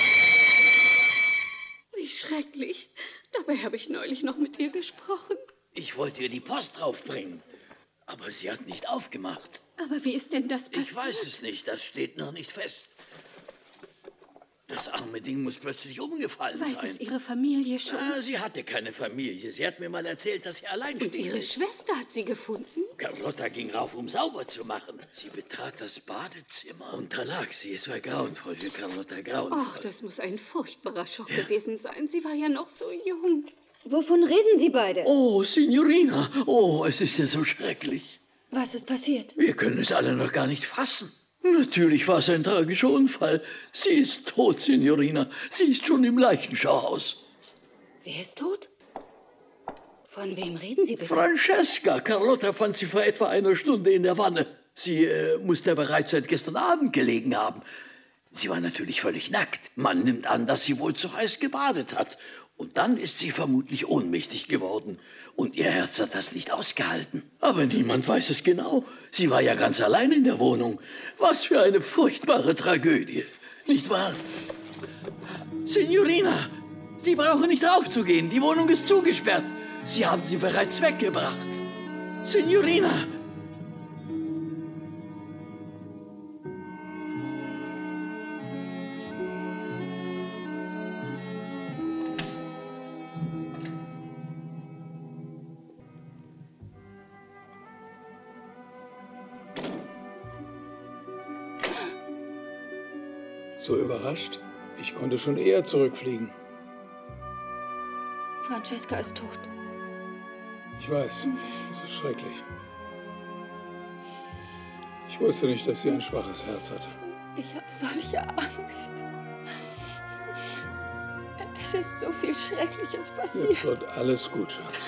Wie schrecklich. Dabei habe ich neulich noch mit ihr gesprochen. Ich wollte ihr die Post draufbringen, aber sie hat nicht aufgemacht. Aber wie ist denn das passiert? Ich weiß es nicht, das steht noch nicht fest. Das arme Ding muss plötzlich umgefallen sein. Weiß es Ihre Familie schon? Sie hatte keine Familie. Sie hat mir mal erzählt, dass sie allein steht. Und Ihre Schwester hat sie gefunden? Carlotta ging rauf, um sauber zu machen. Sie betrat das Badezimmer und da lag sie. Es war grauenvoll für Carlotta, grauenvoll. Ach, das muss ein furchtbarer Schock gewesen sein. Sie war ja noch so jung. Wovon reden Sie beide? Oh, Signorina. Oh, es ist ja so schrecklich. Was ist passiert? Wir können es alle noch gar nicht fassen. Natürlich war es ein tragischer Unfall. Sie ist tot, Signorina. Sie ist schon im Leichenschauhaus. Wer ist tot? Von wem reden Sie bitte? Francesca. Carlotta fand sie vor etwa einer Stunde in der Wanne. Sie muss da bereits seit gestern Abend gelegen haben. Sie war natürlich völlig nackt. Man nimmt an, dass sie wohl zu heiß gebadet hat. Und dann ist sie vermutlich ohnmächtig geworden. Und ihr Herz hat das nicht ausgehalten. Aber niemand weiß es genau. Sie war ja ganz allein in der Wohnung. Was für eine furchtbare Tragödie. Nicht wahr? Signorina, Sie brauchen nicht raufzugehen. Die Wohnung ist zugesperrt. Sie haben sie bereits weggebracht. Signorina! So überrascht? Ich konnte schon eher zurückfliegen. Francesca ist tot. Ich weiß, es ist schrecklich. Ich wusste nicht, dass sie ein schwaches Herz hatte. Ich habe solche Angst. Es ist so viel Schreckliches passiert. Jetzt wird alles gut, Schatz.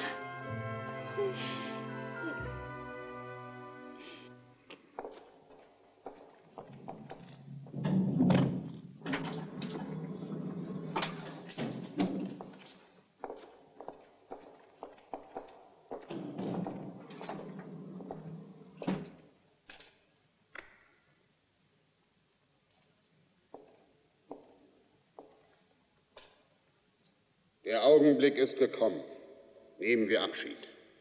Der Augenblick ist gekommen. Nehmen wir Abschied.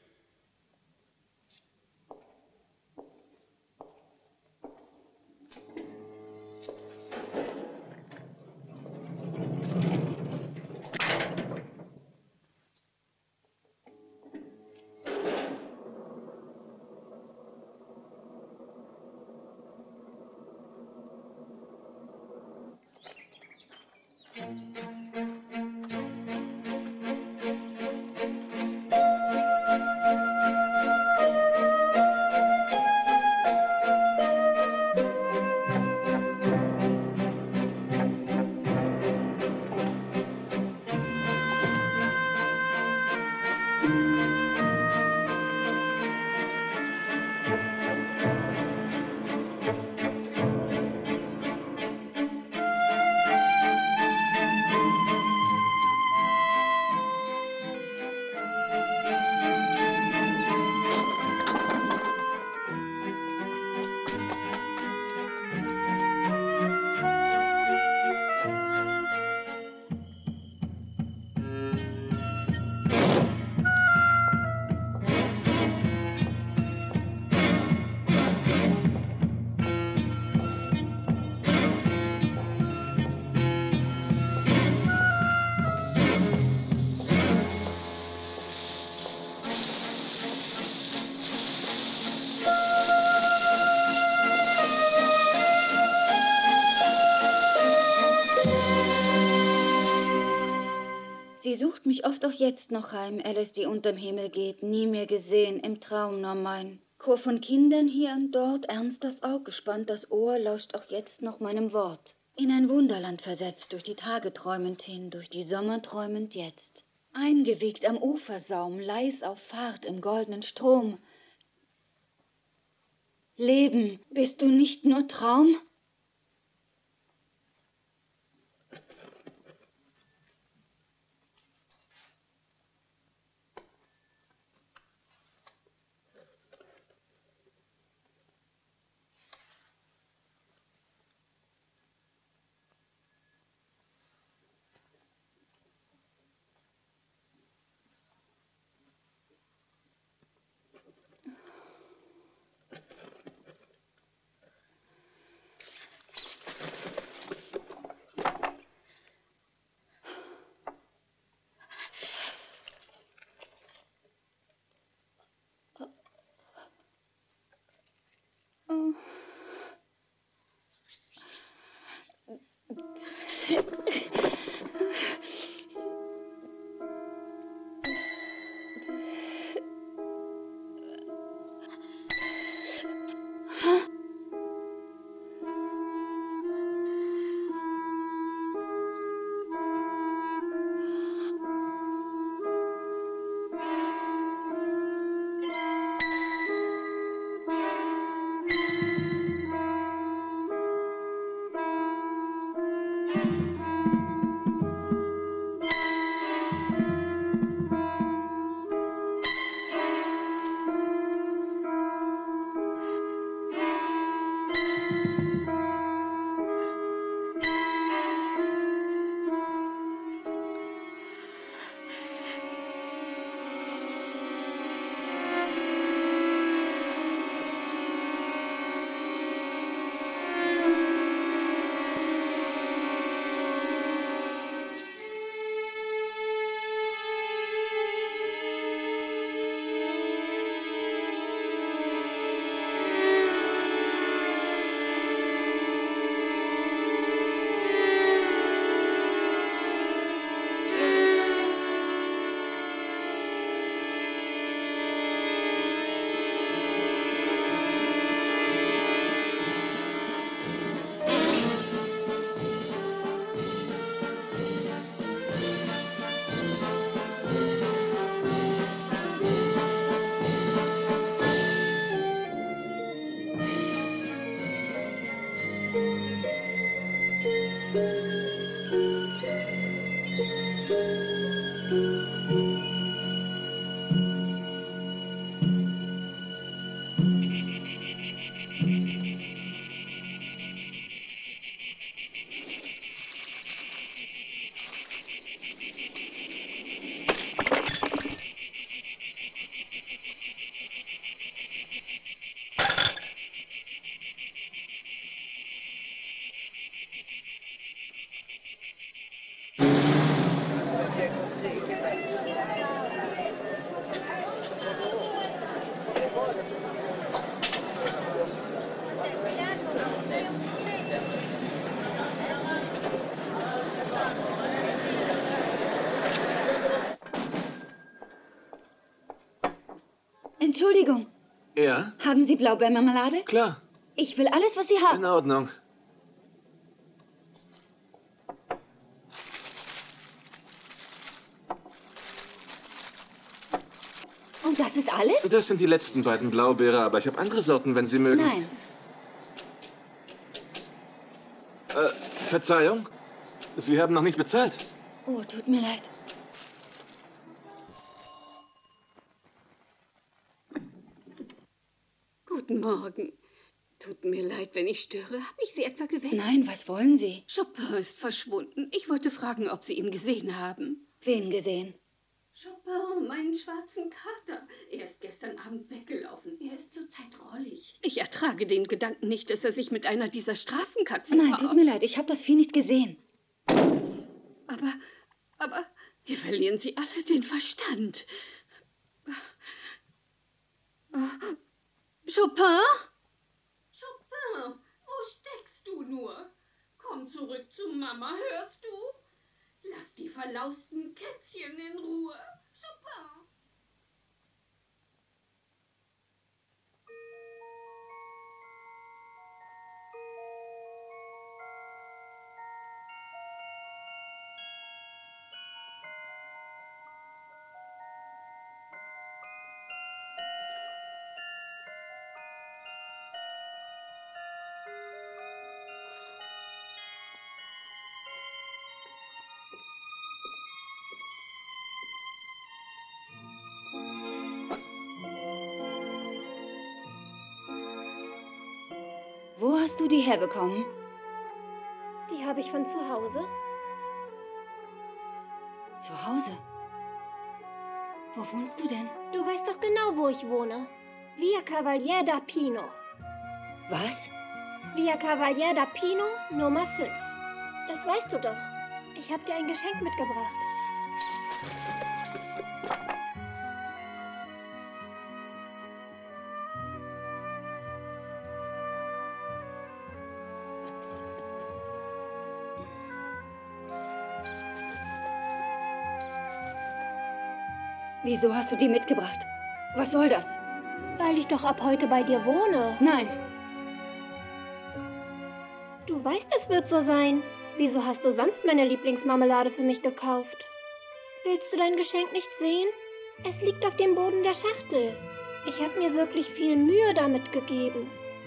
Sie sucht mich oft auch jetzt noch heim, Alice, die unterm Himmel geht, nie mehr gesehen, im Traum nur mein. Chor von Kindern hier und dort, ernst das Aug, gespannt das Ohr, lauscht auch jetzt noch meinem Wort. In ein Wunderland versetzt, durch die Tage träumend hin, durch die Sommer träumend jetzt. Eingewiegt am Ufersaum, leis auf Fahrt im goldenen Strom. Leben, bist du nicht nur Traum? Entschuldigung. Ja? Haben Sie Blaubeermarmelade? Klar. Ich will alles, was Sie haben. In Ordnung. Und das ist alles? Das sind die letzten beiden Blaubeere, aber ich habe andere Sorten, wenn Sie mögen. Nein. Verzeihung? Sie haben noch nicht bezahlt. Oh, tut mir leid. Guten Morgen. Tut mir leid, wenn ich störe. Habe ich Sie etwa geweckt? Nein, was wollen Sie? Chopin ist verschwunden. Ich wollte fragen, ob Sie ihn gesehen haben. Wen gesehen? Chopin, meinen schwarzen Kater. Er ist gestern Abend weggelaufen. Er ist zurzeit rollig. Ich ertrage den Gedanken nicht, dass er sich mit einer dieser Straßenkatzen Nein, tut mir leid, ich habe das Vieh nicht gesehen. Aber, hier verlieren Sie alle den Verstand. Chopin? Chopin, wo steckst du nur? Komm zurück zu Mama, hörst du? Lass die verlausten Kätzchen in Ruhe. Chopin. Wo hast du die herbekommen? Die habe ich von zu Hause. Zu Hause? Wo wohnst du denn? Du weißt doch genau, wo ich wohne. Via Cavalier da Pino. Was? Via Cavalier da Pino, Nummer 5. Das weißt du doch. Ich habe dir ein Geschenk mitgebracht. Wieso hast du die mitgebracht? Was soll das? Weil ich doch ab heute bei dir wohne. Nein. Du weißt, es wird so sein. Wieso hast du sonst meine Lieblingsmarmelade für mich gekauft? Willst du dein Geschenk nicht sehen? Es liegt auf dem Boden der Schachtel. Ich habe mir wirklich viel Mühe damit gegeben.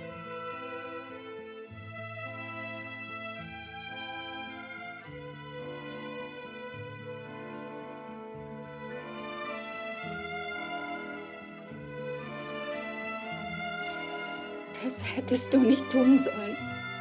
Das hättest du nicht tun sollen.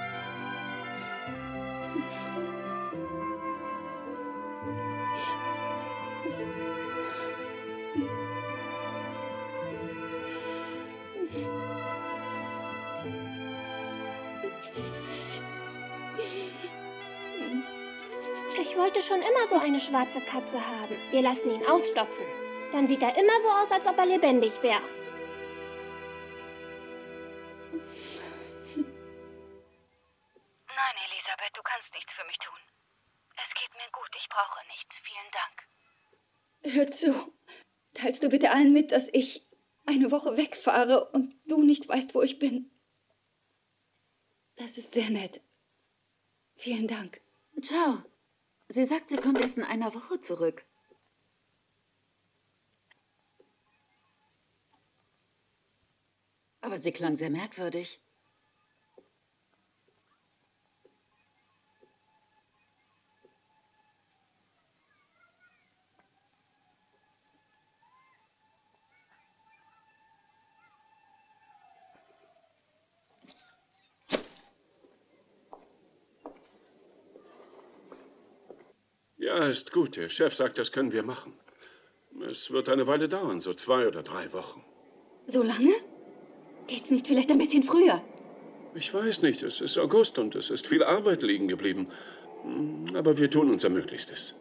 Ich wollte schon immer so eine schwarze Katze haben. Wir lassen ihn ausstopfen. Dann sieht er immer so aus, als ob er lebendig wäre. Nein, Elisabeth, du kannst nichts für mich tun. Es geht mir gut, ich brauche nichts. Vielen Dank. Hör zu. Teilst du bitte allen mit, dass ich eine Woche wegfahre und du nicht weißt, wo ich bin? Das ist sehr nett. Vielen Dank. Ciao. Sie sagt, sie kommt erst in einer Woche zurück. Aber sie klang sehr merkwürdig. Ja, ist gut. Der Chef sagt, das können wir machen. Es wird eine Weile dauern, so 2 oder 3 Wochen. So lange? Geht's nicht vielleicht ein bisschen früher? Ich weiß nicht, es ist August und es ist viel Arbeit liegen geblieben. Aber wir tun unser Möglichstes.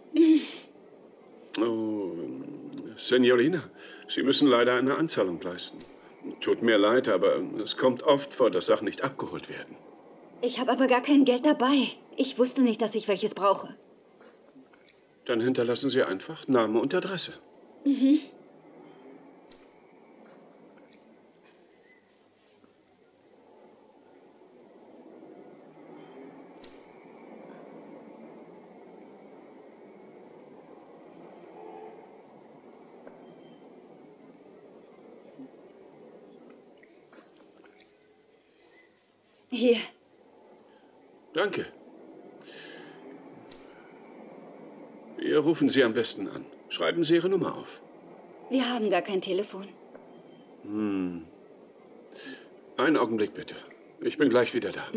Oh, Signorina, Sie müssen leider eine Anzahlung leisten. Tut mir leid, aber es kommt oft vor, dass Sachen nicht abgeholt werden. Ich habe aber gar kein Geld dabei. Ich wusste nicht, dass ich welches brauche. Dann hinterlassen Sie einfach Name und Adresse. Mhm. Hier. Danke. Wir rufen Sie am besten an. Schreiben Sie Ihre Nummer auf. Wir haben gar kein Telefon. Einen Augenblick bitte. Ich bin gleich wieder da.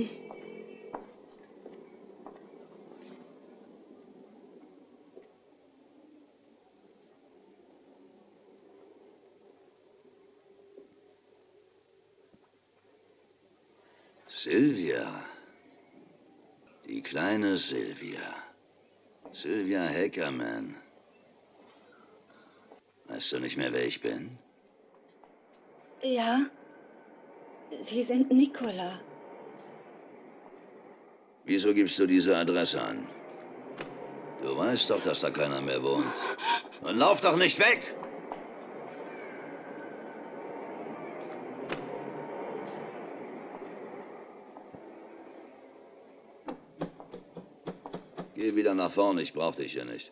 Sylvia. Die kleine Sylvia. Sylvia Hackerman. Weißt du nicht mehr, wer ich bin? Ja? Sie sind Nicola. Wieso gibst du diese Adresse an? Du weißt doch, dass da keiner mehr wohnt. Und lauf doch nicht weg! Geh wieder nach vorne, ich brauch dich hier nicht.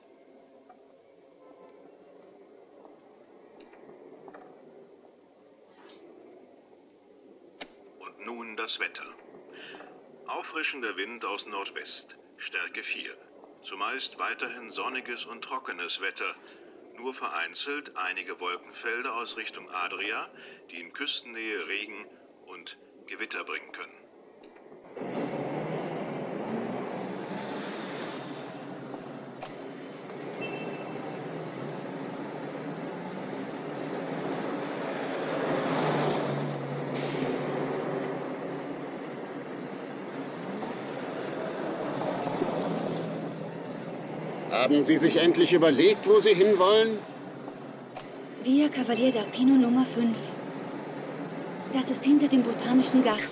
Und nun das Wetter. Auffrischender Wind aus Nordwest, Stärke 4. Zumeist weiterhin sonniges und trockenes Wetter. Nur vereinzelt einige Wolkenfelder aus Richtung Adria, die in Küstennähe Regen und Gewitter bringen können. Haben Sie sich endlich überlegt, wo Sie hinwollen? Via Cavalier d'Arpino Nummer 5. Das ist hinter dem Botanischen Garten.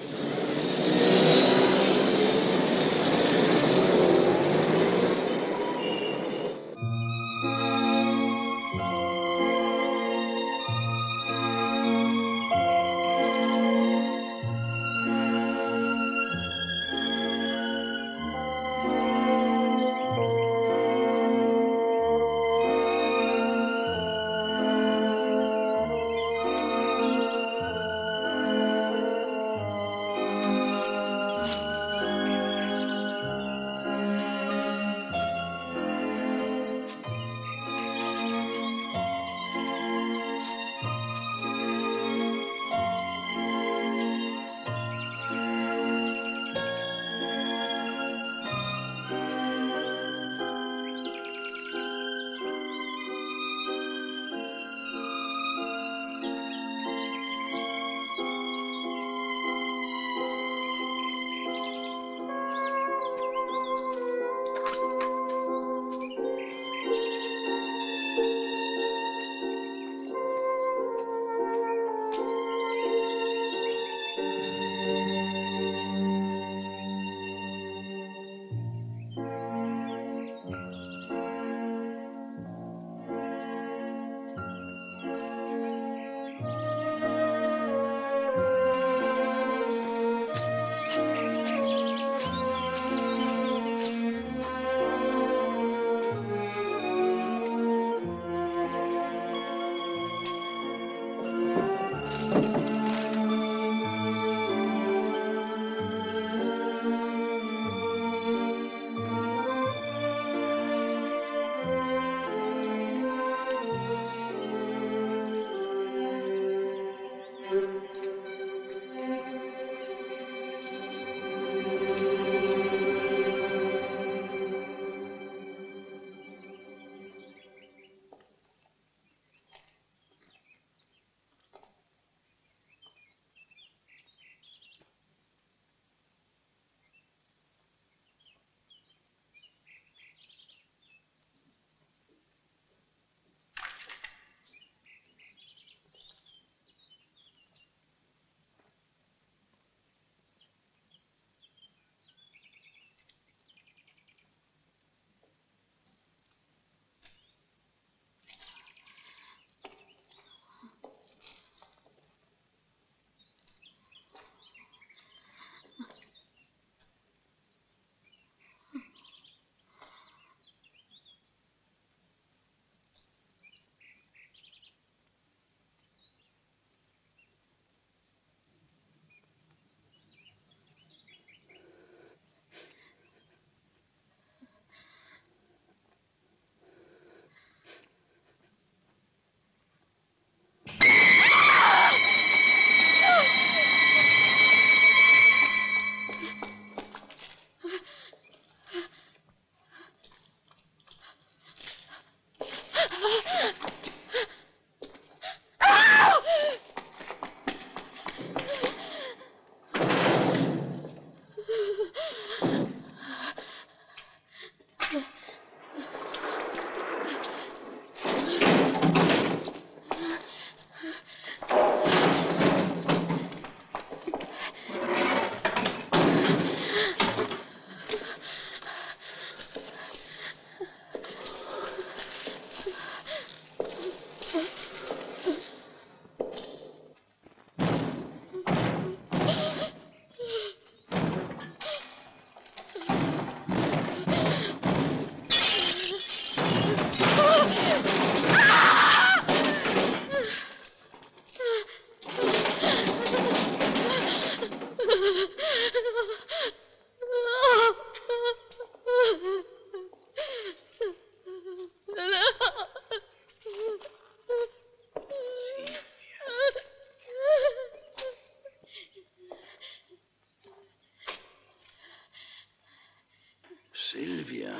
Silvia.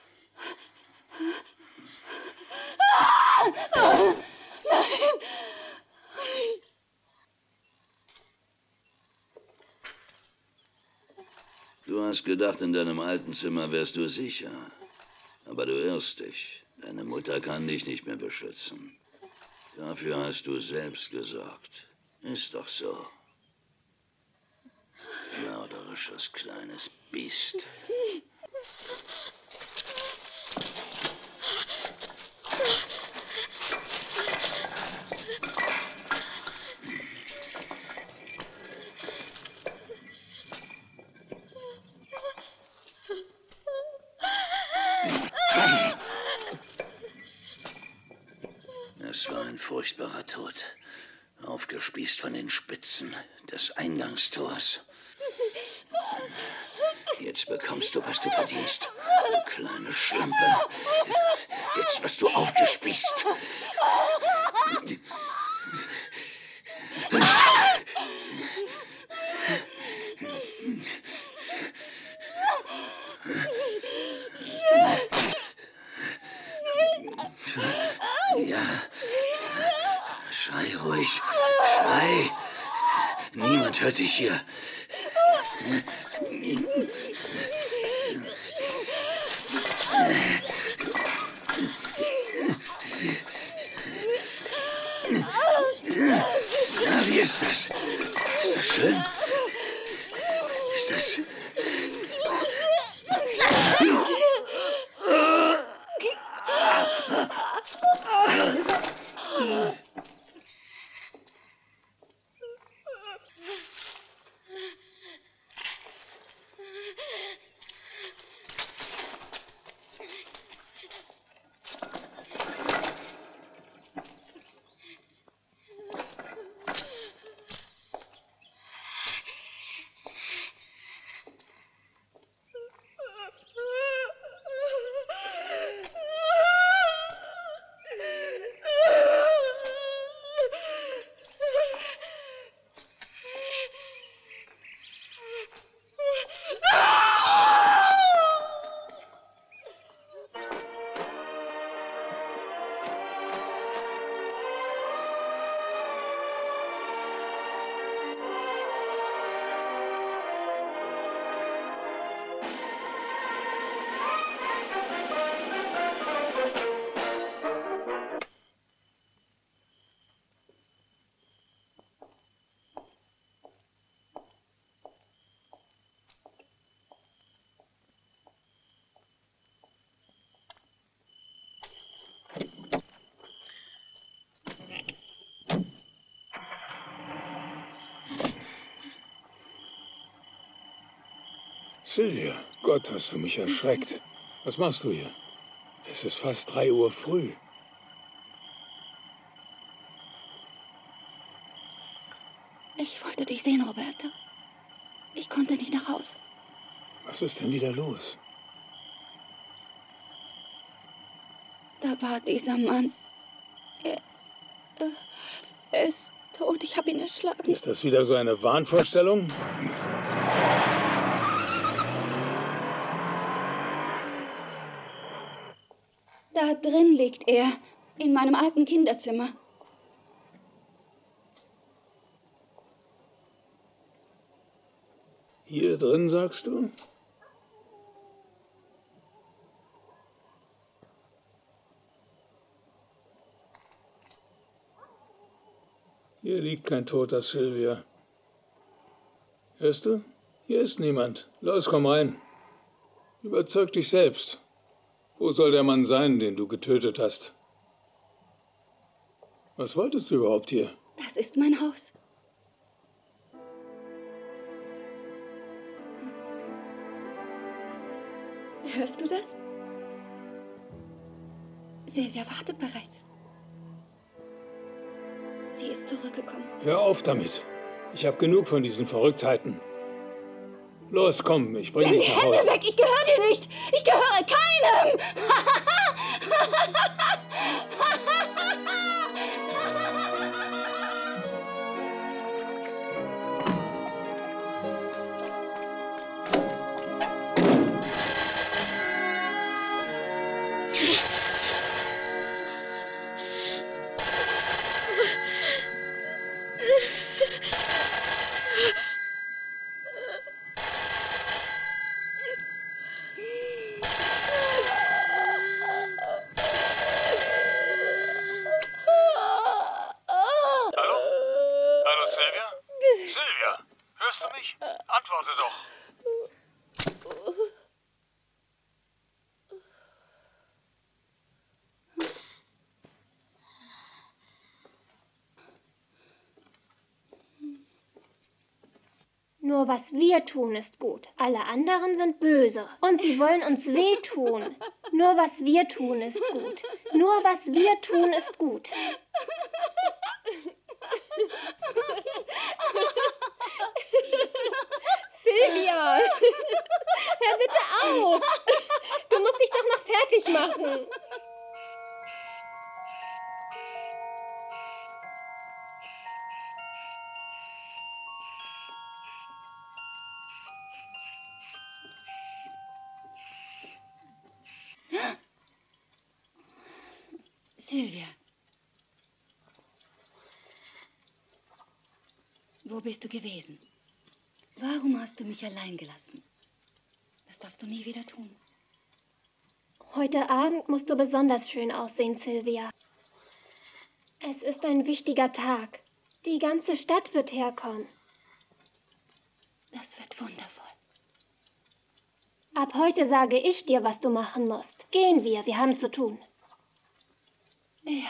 Nein! Du hast gedacht, in deinem alten Zimmer wärst du sicher. Aber du irrst dich. Deine Mutter kann dich nicht mehr beschützen. Dafür hast du selbst gesorgt. Ist doch so. Mörderisches kleines Biest. Es war ein furchtbarer Tod. Aufgespießt von den Spitzen des Eingangstors. Jetzt bekommst du, was du verdienst. Du kleine Schlampe. Jetzt wirst du aufgespießt. Ja. Schrei ruhig. Schrei. Niemand hört dich hier. Na, wie ist das? Ist das schön? Ist das... Silvia, Gott, hast du mich erschreckt. Was machst du hier? Es ist fast 3 Uhr früh. Ich wollte dich sehen, Roberto. Ich konnte nicht nach Hause. Was ist denn wieder los? Da war dieser Mann. Er ist tot. Ich habe ihn erschlagen. Ist das wieder so eine Wahnvorstellung? Da drin liegt er. In meinem alten Kinderzimmer. Hier drin, sagst du? Hier liegt kein toter Silvia. Hörst du? Hier ist niemand. Los, komm rein. Überzeug dich selbst. Wo soll der Mann sein, den du getötet hast? Was wolltest du überhaupt hier? Das ist mein Haus. Hörst du das? Silvia wartet bereits. Sie ist zurückgekommen. Hör auf damit. Ich habe genug von diesen Verrücktheiten. Los, komm, ich bring Nimm die dich nach Hände Hause. weg! Ich gehöre dir nicht! Ich gehöre keinem! Hallo? Hallo, Sylvia? Sylvia, hörst du mich? Antworte doch. Nur was wir tun, ist gut. Alle anderen sind böse. Und sie wollen uns wehtun. Nur was wir tun, ist gut. Nur was wir tun, ist gut. Silvia! Hör bitte auf! Du musst dich doch noch fertig machen. Sylvia. Wo bist du gewesen? Warum hast du mich allein gelassen? Das darfst du nie wieder tun. Heute Abend musst du besonders schön aussehen, Sylvia. Es ist ein wichtiger Tag. Die ganze Stadt wird herkommen. Das wird wundervoll. Ab heute sage ich dir, was du machen musst. Gehen wir haben zu tun. Ja.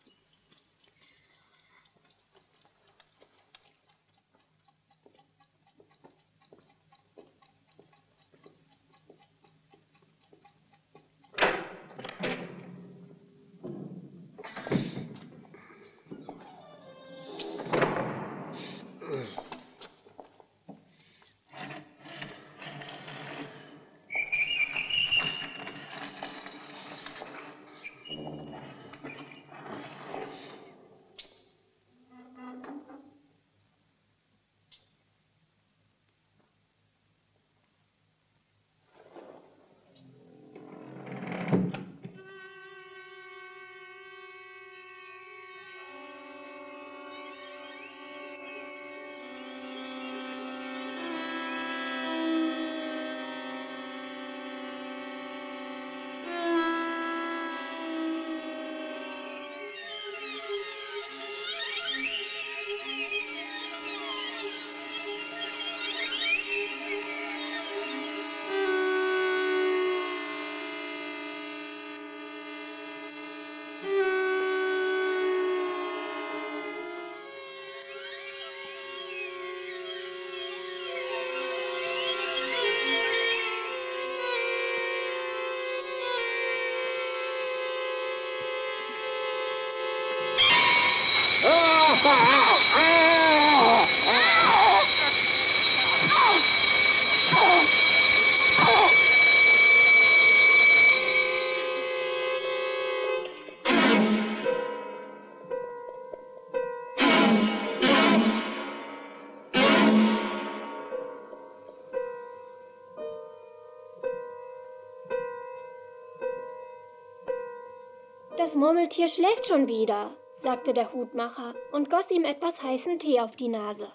Das Murmeltier schläft schon wieder, sagte der Hutmacher und goss ihm etwas heißen Tee auf die Nase.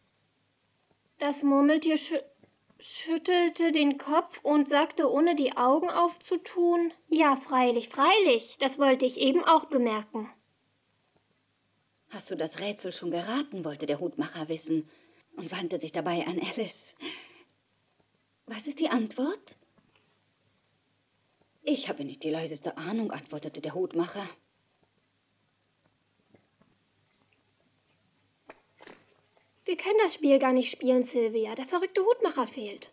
Das Murmeltier schüttelte den Kopf und sagte, ohne die Augen aufzutun, ja, freilich, freilich, das wollte ich eben auch bemerken. Hast du das Rätsel schon geraten, wollte der Hutmacher wissen und wandte sich dabei an Alice. Was ist die Antwort? Ich habe nicht die leiseste Ahnung, antwortete der Hutmacher. Wir können das Spiel gar nicht spielen, Sylvia. Der verrückte Hutmacher fehlt.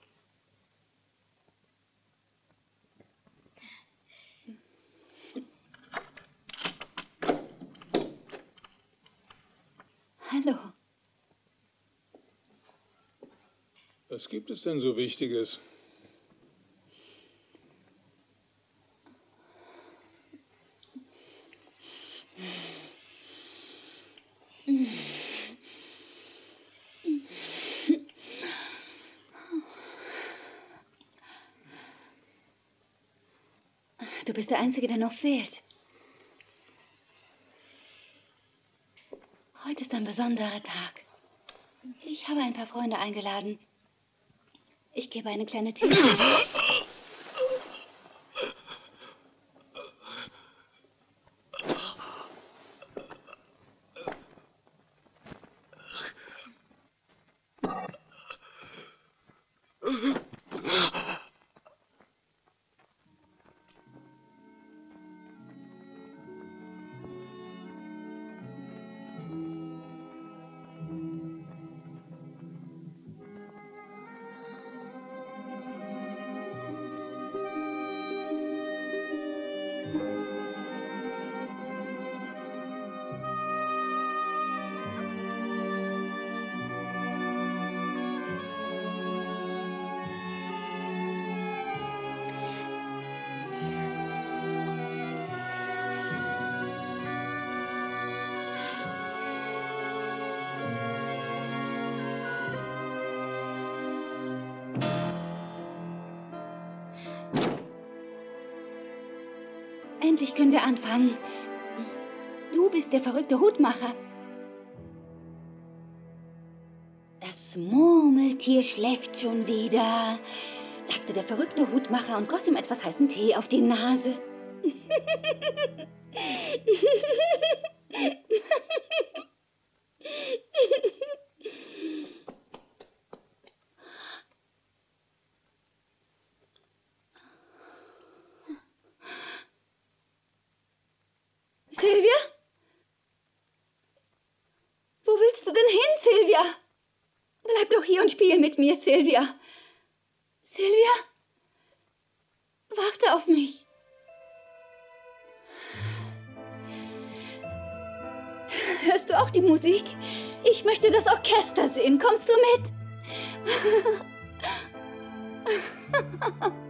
Hallo. Was gibt es denn so Wichtiges? Du bist der Einzige, der noch fehlt. Heute ist ein besonderer Tag. Ich habe ein paar Freunde eingeladen. Ich gebe eine kleine Tee. Endlich können wir anfangen. Du bist der verrückte Hutmacher. Das Murmeltier schläft schon wieder, sagte der verrückte Hutmacher und goss ihm etwas heißen Tee auf die Nase. Silvia? Wo willst du denn hin, Silvia? Bleib doch hier und spiel mit mir, Silvia. Silvia? Warte auf mich. Hörst du auch die Musik? Ich möchte das Orchester sehen. Kommst du mit?